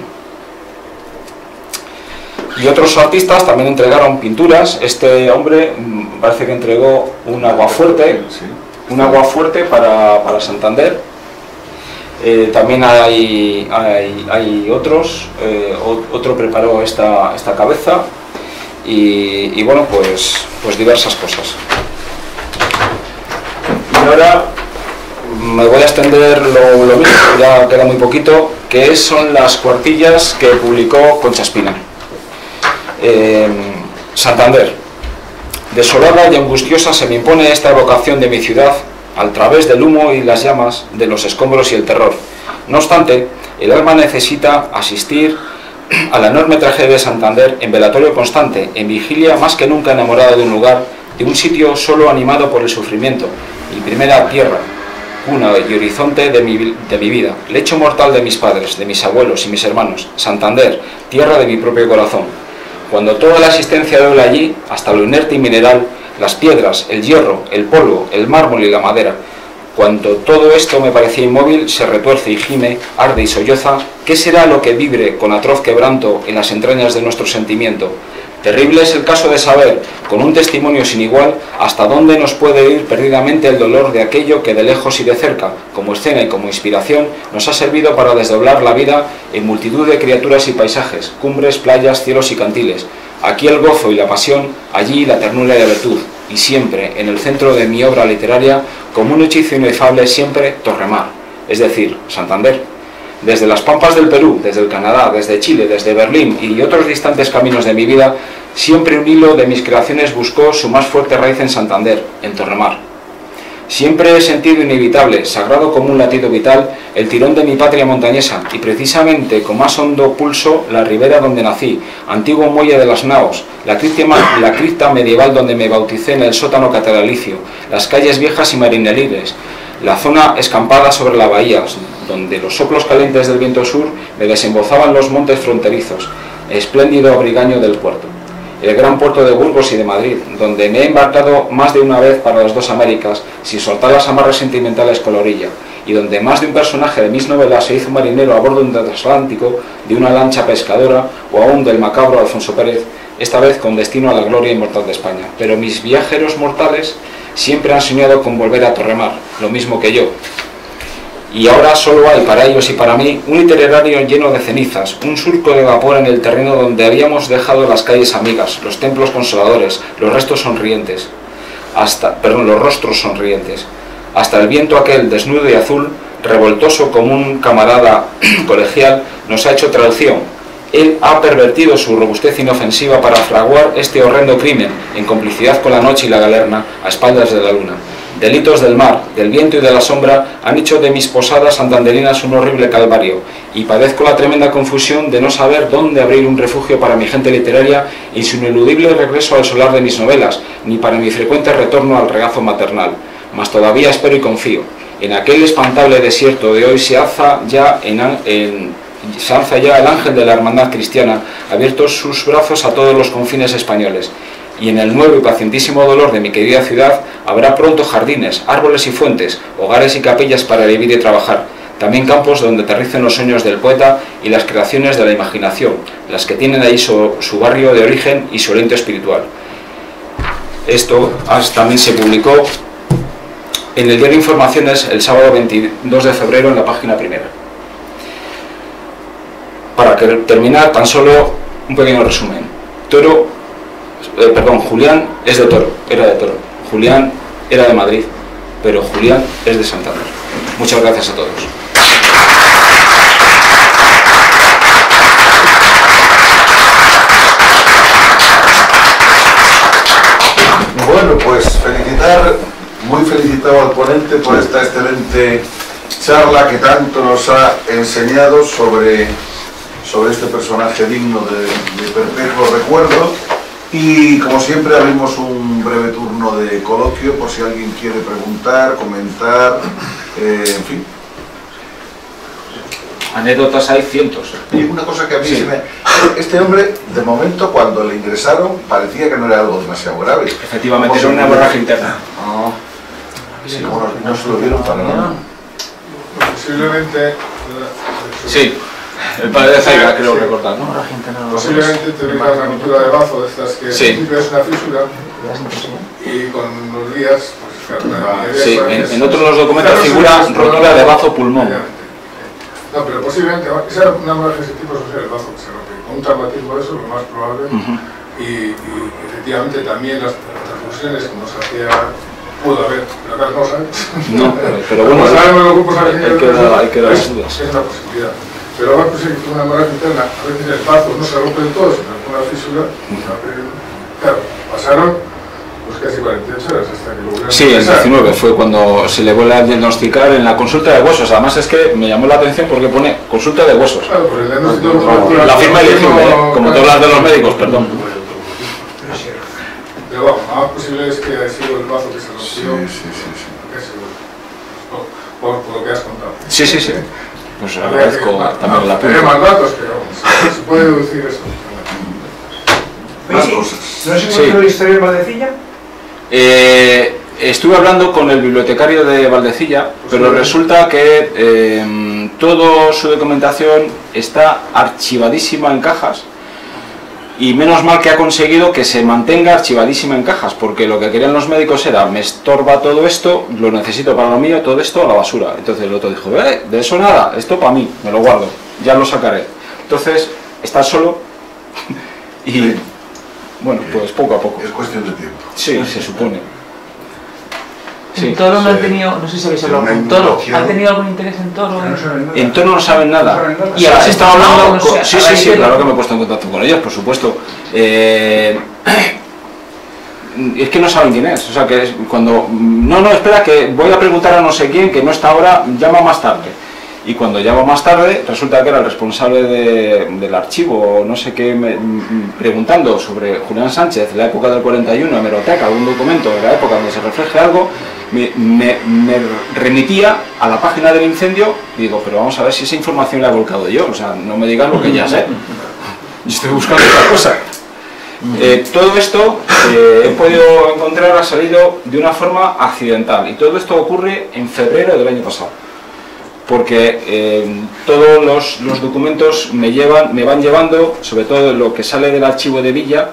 B: Y otros artistas también entregaron pinturas. Este hombre parece que entregó un aguafuerte para Santander. También hay otros, otro preparó esta cabeza y bueno, pues diversas cosas. Y ahora me voy a extender lo mismo, ya queda muy poquito, que son las cuartillas que publicó Concha Espina. Santander. Desolada y angustiosa se me impone esta evocación de mi ciudad, al través del humo y las llamas, de los escombros y el terror. No obstante, el alma necesita asistir a la enorme tragedia de Santander en velatorio constante, en vigilia más que nunca enamorada de un lugar, de un sitio solo animado por el sufrimiento, mi primera tierra, cuna y horizonte de mi vida, lecho mortal de mis padres, de mis abuelos y mis hermanos, Santander, tierra de mi propio corazón. Cuando toda la existencia duele allí, hasta lo inerte y mineral, las piedras, el hierro, el polvo, el mármol y la madera. Cuando todo esto me parecía inmóvil, se retuerce y gime, arde y solloza. ¿Qué será lo que vibre con atroz quebranto en las entrañas de nuestro sentimiento? Terrible es el caso de saber, con un testimonio sin igual, hasta dónde nos puede ir perdidamente el dolor de aquello que de lejos y de cerca, como escena y como inspiración, nos ha servido para desdoblar la vida en multitud de criaturas y paisajes, cumbres, playas, cielos y cantiles. Aquí el gozo y la pasión, allí la ternura y la virtud, y siempre, en el centro de mi obra literaria, como un hechizo inefable, siempre Torremar, es decir, Santander. Desde las pampas del Perú, desde el Canadá, desde Chile, desde Berlín y otros distantes caminos de mi vida, siempre un hilo de mis creaciones buscó su más fuerte raíz en Santander, en Torremar. Siempre he sentido inevitable, sagrado como un latido vital, el tirón de mi patria montañesa, y precisamente con más hondo pulso la ribera donde nací, antiguo muelle de las naos, la cripta medieval donde me bauticé en el sótano catedralicio, las calles viejas y marineriles, la zona escampada sobre la bahía, donde los soplos calientes del viento sur me desembozaban los montes fronterizos, espléndido abrigaño del puerto. El gran puerto de Burgos y de Madrid, donde me he embarcado más de una vez para las dos Américas, sin soltar las amarras sentimentales con la orilla, y donde más de un personaje de mis novelas se hizo marinero a bordo de un transatlántico, de una lancha pescadora o aún del macabro Alfonso Pérez, esta vez con destino a la gloria inmortal de España. Pero mis viajeros mortales siempre han soñado con volver a Torremar, lo mismo que yo. Y ahora solo hay para ellos y para mí un itinerario lleno de cenizas, un surco de vapor en el terreno donde habíamos dejado las calles amigas, los templos consoladores, los rostros sonrientes, hasta el viento aquel desnudo y azul, revoltoso como un camarada colegial, nos ha hecho traducción. Él ha pervertido su robustez inofensiva para fraguar este horrendo crimen, en complicidad con la noche y la galerna, a espaldas de la luna. Delitos del mar, del viento y de la sombra han hecho de mis posadas santanderinas un horrible calvario, y padezco la tremenda confusión de no saber dónde abrir un refugio para mi gente literaria y su ineludible regreso al solar de mis novelas, ni para mi frecuente retorno al regazo maternal. Mas todavía espero y confío. En aquel espantable desierto de hoy se alza ya el ángel de la hermandad cristiana, abiertos sus brazos a todos los confines españoles. y en el nuevo y pacientísimo dolor de mi querida ciudad habrá pronto jardines, árboles y fuentes, hogares y capillas para vivir y trabajar, también campos donde aterricen los sueños del poeta y las creaciones de la imaginación, las que tienen ahí su barrio de origen y su aliento espiritual. Esto también se publicó en el diario Informaciones el sábado 22 de febrero en la página primera. Para terminar, tan solo un pequeño resumen. Julián es de Toro, era de Toro. Julián era de Madrid, pero Julián es de Santander. Muchas gracias a todos.
C: Bueno, pues muy felicitado al ponente por esta excelente charla que tanto nos ha enseñado sobre este personaje digno de perpetuo recuerdo. Y como siempre abrimos un breve turno de coloquio por si alguien quiere preguntar, comentar, en fin.
B: Anécdotas hay cientos.
C: Y una cosa que a mí se me... Este hombre, de momento, cuando le ingresaron, parecía que no era algo demasiado grave.
B: Efectivamente, era una hemorragia interna.
C: Sí, no se lo vieron para nada.
D: Posiblemente...
B: Sí, el padre de Zaiga, creo recordar, ¿no?
D: Posiblemente te venga una ruptura de bazo de estas que siempre es una fisura y con los días... Pues,
B: sí, en otros de los documentos figura rotura de bazo pulmón.
D: No, pero posiblemente, esa una hemorragia de ese tipo suele ser el bazo que se rompe. Con un traumatismo de eso, lo más probable. Y efectivamente también las transfusiones que nos hacía, pudo haber, pero acá no sabes.
B: No, pero bueno, hay que dar las dudas.
D: Es una posibilidad. Pero va a ser que una hemorragia interna, a veces el bazo no se rompe del todo, sino alguna fisura. Claro, pasaron pues casi 48 horas hasta que lo volvieron.
B: Sí, el 19 fue cuando se le vuelve a diagnosticar en la consulta de huesos. Además es que me llamó la atención porque pone consulta de huesos.
D: Claro, por el diagnóstico
B: la firma elegible, como todas las de los médicos, perdón.
D: Pero vamos, lo más posible es que haya sido el bazo que se rompió.
C: Sí.
D: Por lo que has contado.
B: Sí. Pues agradezco también la
D: Hay más datos, pero se puede deducir eso.
C: Más cosas.
E: ¿No se encontró la historia de Valdecilla?
B: Estuve hablando con el bibliotecario de Valdecilla, pero resulta que toda su documentación está archivadísima en cajas y menos mal que ha conseguido que se mantenga archivadísima en cajas, porque lo que querían los médicos era: me estorba todo esto, lo necesito para lo mío, todo esto a la basura. Entonces el otro dijo: de eso nada, esto para mí, me lo guardo, ya lo sacaré. Entonces está solo y bueno, pues poco a poco.
C: Es cuestión de tiempo.
B: Sí, se supone. Sí.
F: ¿En Toro no ha tenido, no sé si habéis hablado con Toro, ¿ha tenido algún interés en Toro?
B: En Toro no saben nada.
F: Y ahora se está hablando,
B: sí, claro que me he puesto en contacto con ellos, por supuesto. Es que no saben quién es, o sea que es cuando... No, espera, que voy a preguntar a no sé quién, que no está ahora, llama más tarde. Y cuando llamo más tarde, resulta que era el responsable del archivo, o no sé qué, preguntando sobre Julián Sánchez, la época del 41, hemeroteca, algún documento de la época donde se refleje algo, me remitía a la página del incendio y digo: pero vamos a ver si esa información la he volcado yo, o sea, no me digas lo que ya sé, yo estoy buscando otra cosa. Todo esto he podido encontrar, ha salido de una forma accidental, y todo esto ocurre en febrero del año pasado, porque todos los documentos me van llevando, sobre todo lo que sale del archivo de Villa,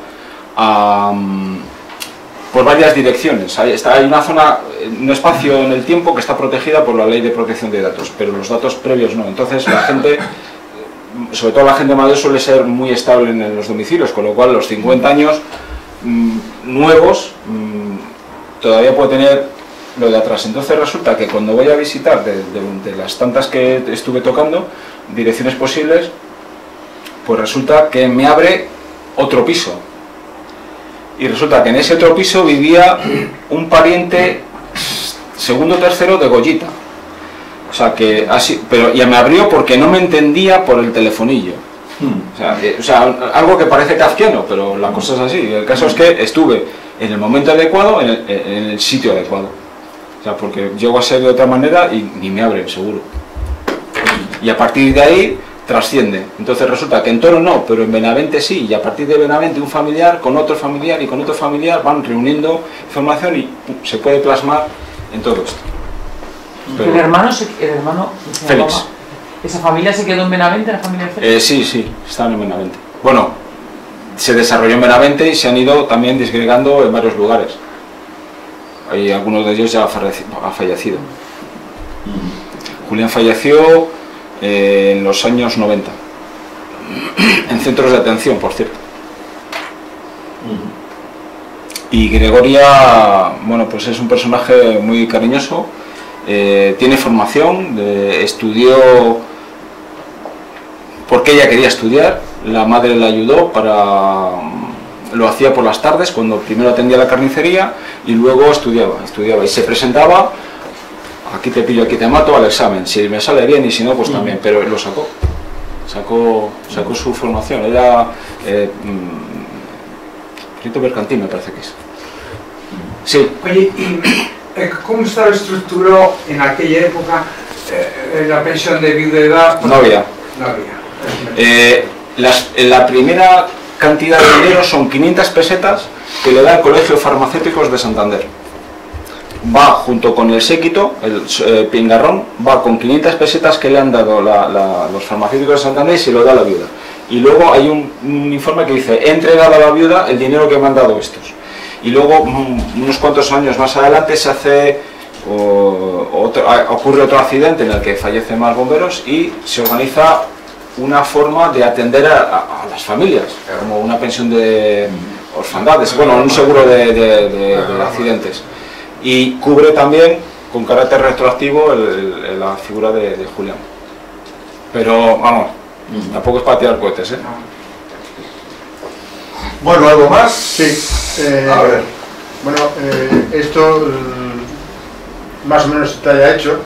B: por varias direcciones. Hay una zona, un espacio en el tiempo que está protegida por la Ley de Protección de Datos, pero los datos previos no. Entonces la gente, sobre todo la gente mayor, suele ser muy estable en los domicilios, con lo cual los 50 años nuevos todavía puede tener lo de atrás. Entonces resulta que cuando voy a visitar, de las tantas que estuve tocando, direcciones posibles, pues resulta que me abre otro piso. Y resulta que en ese otro piso vivía un pariente segundo o tercero de Goyita. O sea, que así, pero ya me abrió porque no me entendía por el telefonillo. O sea, algo que parece kafkiano, pero la cosa es así. El caso es que estuve en el momento adecuado, en el sitio adecuado. O sea, porque llego a ser de otra manera y ni me abren, seguro. Y a partir de ahí, trasciende. Entonces resulta que en Toro no, pero en Benavente sí, y a partir de Benavente un familiar con otro familiar y con otro familiar van reuniendo información y se puede plasmar en todo esto. Pero,
F: ¿El hermano
B: Félix.
F: Mamá, ¿esa familia se quedó en Benavente, la familia de Félix?
B: Sí, están en Benavente. Bueno, se desarrolló en Benavente y se han ido también disgregando en varios lugares. Hay algunos de ellos ya ha fallecido. Julián falleció en los años 90, en centros de atención, por cierto. Y Gregoria, bueno, pues es un personaje muy cariñoso, tiene formación, estudió porque ella quería estudiar, la madre la ayudó lo hacía por las tardes, cuando primero atendía la carnicería y luego estudiaba y se presentaba, aquí te pillo, aquí te mato, al examen, si me sale bien y si no, pues también, pero lo sacó su formación, era perito mercantil, me parece que es. Sí.
E: Oye, ¿y cómo estaba estructurado en aquella época la pensión de viudedad?
B: No había.
E: No había.
B: La primera cantidad de dinero son 500 pesetas que le da el Colegio de Farmacéuticos de Santander. Va junto con el séquito, el pingarrón, va con 500 pesetas que le han dado los farmacéuticos de Santander y se lo da a la viuda. Y luego hay un informe que dice, he entregado a la viuda el dinero que me han dado estos. Y luego, unos cuantos años más adelante, se hace ocurre otro accidente en el que fallecen más bomberos y se organiza una forma de atender a las familias, como una pensión de orfandades, bueno, un seguro de accidentes. Y cubre también, con carácter retroactivo, la figura de Julián. Pero, vamos, tampoco es para tirar cohetes, ¿eh?
C: Bueno, ¿algo más?
A: Sí.
C: A ver.
A: Bueno, esto más o menos está ya hecho.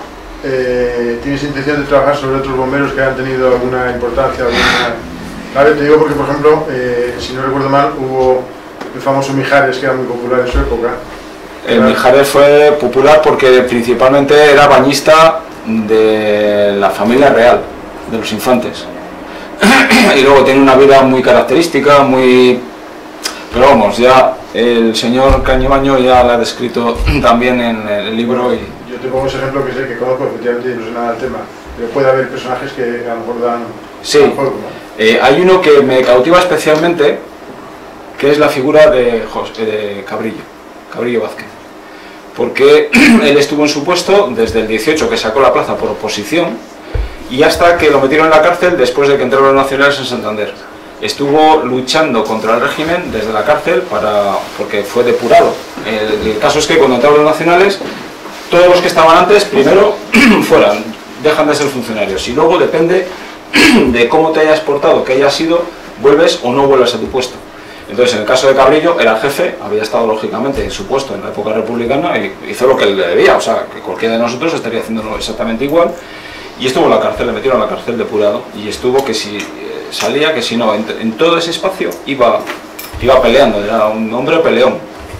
A: ¿Tienes intención de trabajar sobre otros bomberos que han tenido alguna importancia? A ver, te digo porque, por ejemplo, si no recuerdo mal, hubo el famoso Mijares, que era muy popular en su época.
B: El Mijares fue popular porque principalmente era bañista de la familia real, de los infantes. Y luego tiene una vida muy característica, muy... Pero vamos, ya el señor Cañibaño ya la ha descrito también en el libro. Y...
A: Yo te pongo ese ejemplo que sé que conozco, efectivamente, y no sé nada del tema, pero puede haber personajes que a lo mejor dan...
B: Sí, hay uno que me cautiva especialmente, que es la figura de Cabrillo Vázquez, porque él estuvo en su puesto desde el 18, que sacó la plaza por oposición, y hasta que lo metieron en la cárcel después de que entraron los nacionales en Santander. Estuvo luchando contra el régimen desde la cárcel porque fue depurado. El caso es que cuando entraron los nacionales, todos los que estaban antes, primero dejan de ser funcionarios, y luego depende de cómo te hayas portado, que hayas sido, vuelves o no vuelves a tu puesto. Entonces, en el caso de Cabrillo, era el jefe, había estado lógicamente en su puesto en la época republicana y hizo lo que le debía, o sea, que cualquiera de nosotros estaría haciéndolo exactamente igual. Y estuvo en la cárcel, le metieron a la cárcel depurado, y estuvo que si salía, que si no, en todo ese espacio iba peleando, era un hombre peleón,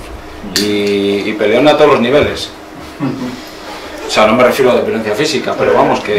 B: y peleón a todos los niveles. O sea, no me refiero a de violencia física, pero vamos, que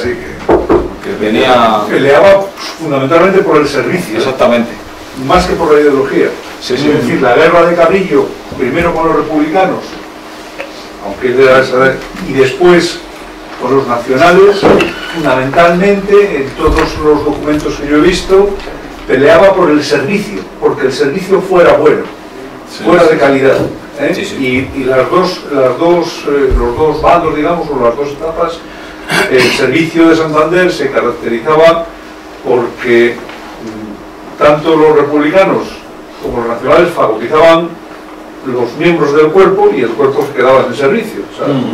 B: venía...
G: Peleaba fundamentalmente por el servicio.
B: Exactamente.
G: Más que por la ideología.
B: Sí,
G: es
B: sí.
G: decir, la guerra de Cabrillo, primero con los republicanos, aunque y después con los nacionales, fundamentalmente, en todos los documentos que yo he visto, peleaba por el servicio, porque el servicio fuera bueno, fuera de calidad.
B: Sí, sí.
G: Y los dos bandos, digamos, o las dos etapas, el servicio de Santander se caracterizaba porque tanto los republicanos como los nacionales favorizaban los miembros del cuerpo y el cuerpo se quedaba en el servicio. O sea,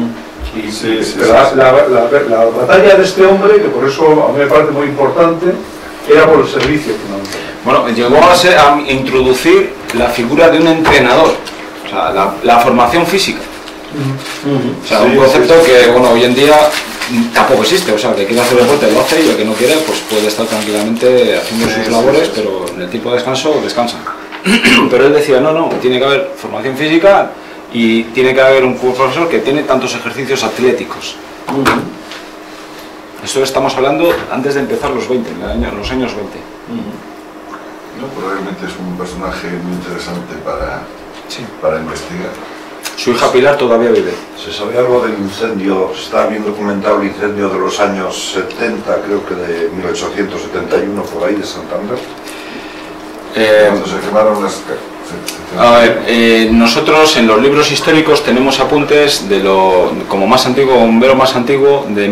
G: la batalla de este hombre, que por eso a mí me parece muy importante, era por el servicio fundamental.
B: Bueno, llegó a introducir la figura de un entrenador, o sea, la formación física. O sea, un concepto que, bueno, hoy en día tampoco existe. O sea, el que quiere hacer deporte lo hace y el que no quiere, pues puede estar tranquilamente haciendo sus labores, pero en el tiempo de descanso descansa. Pero él decía, no, tiene que haber formación física y tiene que haber un profesor que tiene tantos ejercicios atléticos. Esto estamos hablando antes de empezar los 20, en los años 20.
C: No, probablemente es un personaje muy interesante para investigar.
B: Su hija Pilar todavía vive.
H: ¿Se sabe algo del incendio? Se está bien documentado el incendio de los años 70, creo que de 1871, por ahí, de Santander.
C: Cuando se quemaron las...
B: A ver, nosotros en los libros históricos tenemos apuntes de como más antiguo, bombero más antiguo, de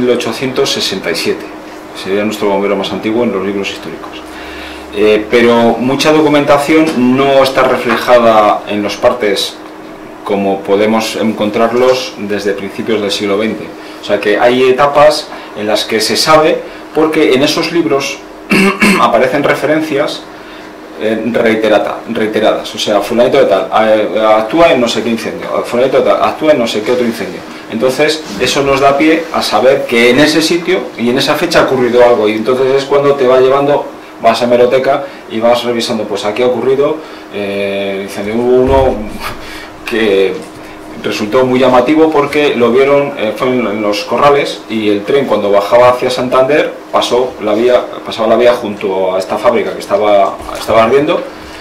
B: 1867. Sería nuestro bombero más antiguo en los libros históricos. Pero mucha documentación no está reflejada en los partes como podemos encontrarlos desde principios del siglo XX. O sea que hay etapas en las que se sabe, porque en esos libros aparecen referencias reiteradas, o sea, fulanito de tal actúa en no sé qué incendio, fulanito de tal actúa en no sé qué otro incendio. Entonces eso nos da pie a saber que en ese sitio y en esa fecha ha ocurrido algo, y entonces es cuando te va llevando, vas a hemeroteca y vas revisando, pues aquí ha ocurrido incendio. Hubo uno que resultó muy llamativo porque lo vieron, fue en los Corrales, y el tren cuando bajaba hacia Santander pasaba la vía junto a esta fábrica que estaba ardiendo,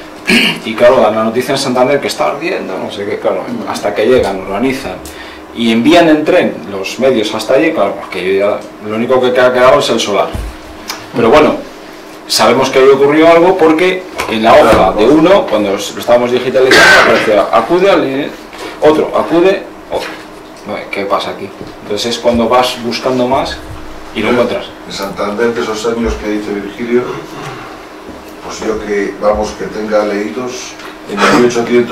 B: y claro, dan la noticia en Santander que está ardiendo, no sé qué, claro, hasta que llegan, organizan y envían en tren los medios hasta allí, claro, porque ya lo único que ha quedado es el solar. Pero bueno, sabemos que ahí ocurrió algo porque en la hoja de uno, cuando lo estábamos digitalizando, aparecía acude al otro, acude otro. ¿Qué pasa aquí? Entonces es cuando vas buscando más y lo encuentras.
C: En Santander, de esos años que dice Virgilio, pues yo que, vamos, que tenga leídos, en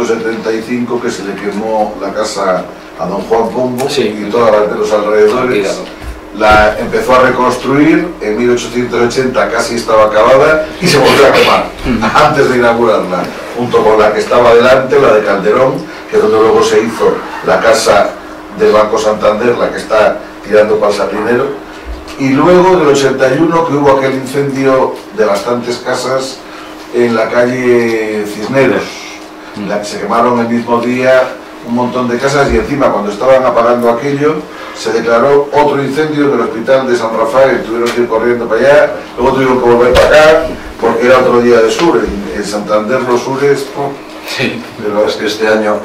C: 1875 que se le quemó la casa a don Juan Pombo, sí, y todas las de los alrededores. La empezó a reconstruir, en 1880 casi estaba acabada y se volvió a quemar antes de inaugurarla, junto con la que estaba delante, la de Calderón, que es donde luego se hizo la casa del Banco Santander, la que está tirando para el Sardinero, y luego del 81 que hubo aquel incendio de bastantes casas en la calle Cisneros, la que se quemaron el mismo día un montón de casas, y encima cuando estaban apagando aquello se declaró otro incendio en el hospital de San Rafael, tuvieron que ir corriendo para allá, luego tuvieron que volver para acá porque era otro día de sur. En Santander los sures,
H: sí, pero es que este año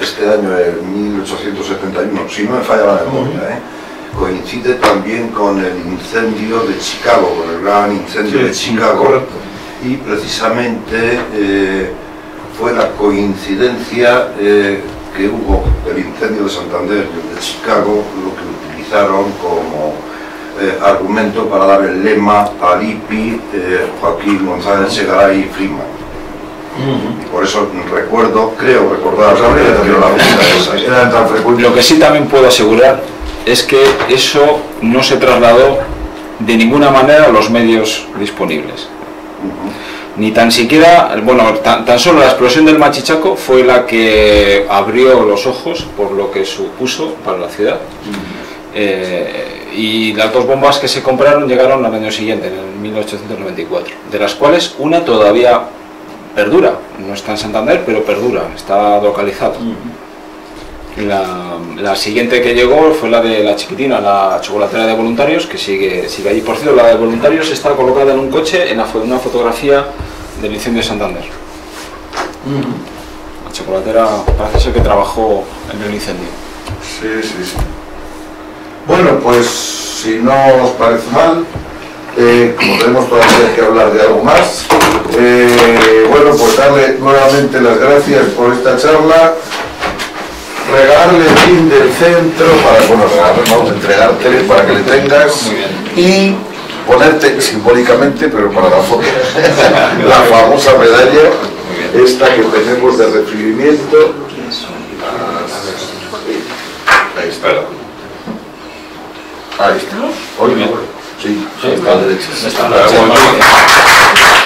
H: en 1871, si no me falla la memoria, coincide también con el incendio de Chicago, con el gran incendio de Chicago, correcto. Y precisamente fue la coincidencia que hubo el incendio de Santander y el de Chicago lo que utilizaron como argumento para dar el lema al IPI Joaquín González Segaray y Freeman. Y por eso creo recordar
B: lo que sí también puedo asegurar es que eso no se trasladó de ninguna manera a los medios disponibles. Ni tan siquiera, bueno, tan solo la explosión del Machichaco fue la que abrió los ojos por lo que supuso para la ciudad. Y las dos bombas que se compraron llegaron al año siguiente, en el 1894, de las cuales una todavía perdura, no está en Santander, pero perdura, está localizada. La siguiente que llegó fue la de la chiquitina, la chocolatera de voluntarios, que sigue allí. Por cierto, la de voluntarios está colocada en un coche en una fotografía del incendio de Santander. La chocolatera parece ser que trabajó en el incendio.
C: Sí. Bueno, pues si no os parece mal, como tenemos todavía que hablar de algo más, bueno, pues darle nuevamente las gracias por esta charla. Regalarle el pin del centro para entregártele para que le tengas y ponerte simbólicamente, pero para la foto, la famosa medalla esta que tenemos de recibimiento. Ahí está. Ahí está. Sí, está a la derecha.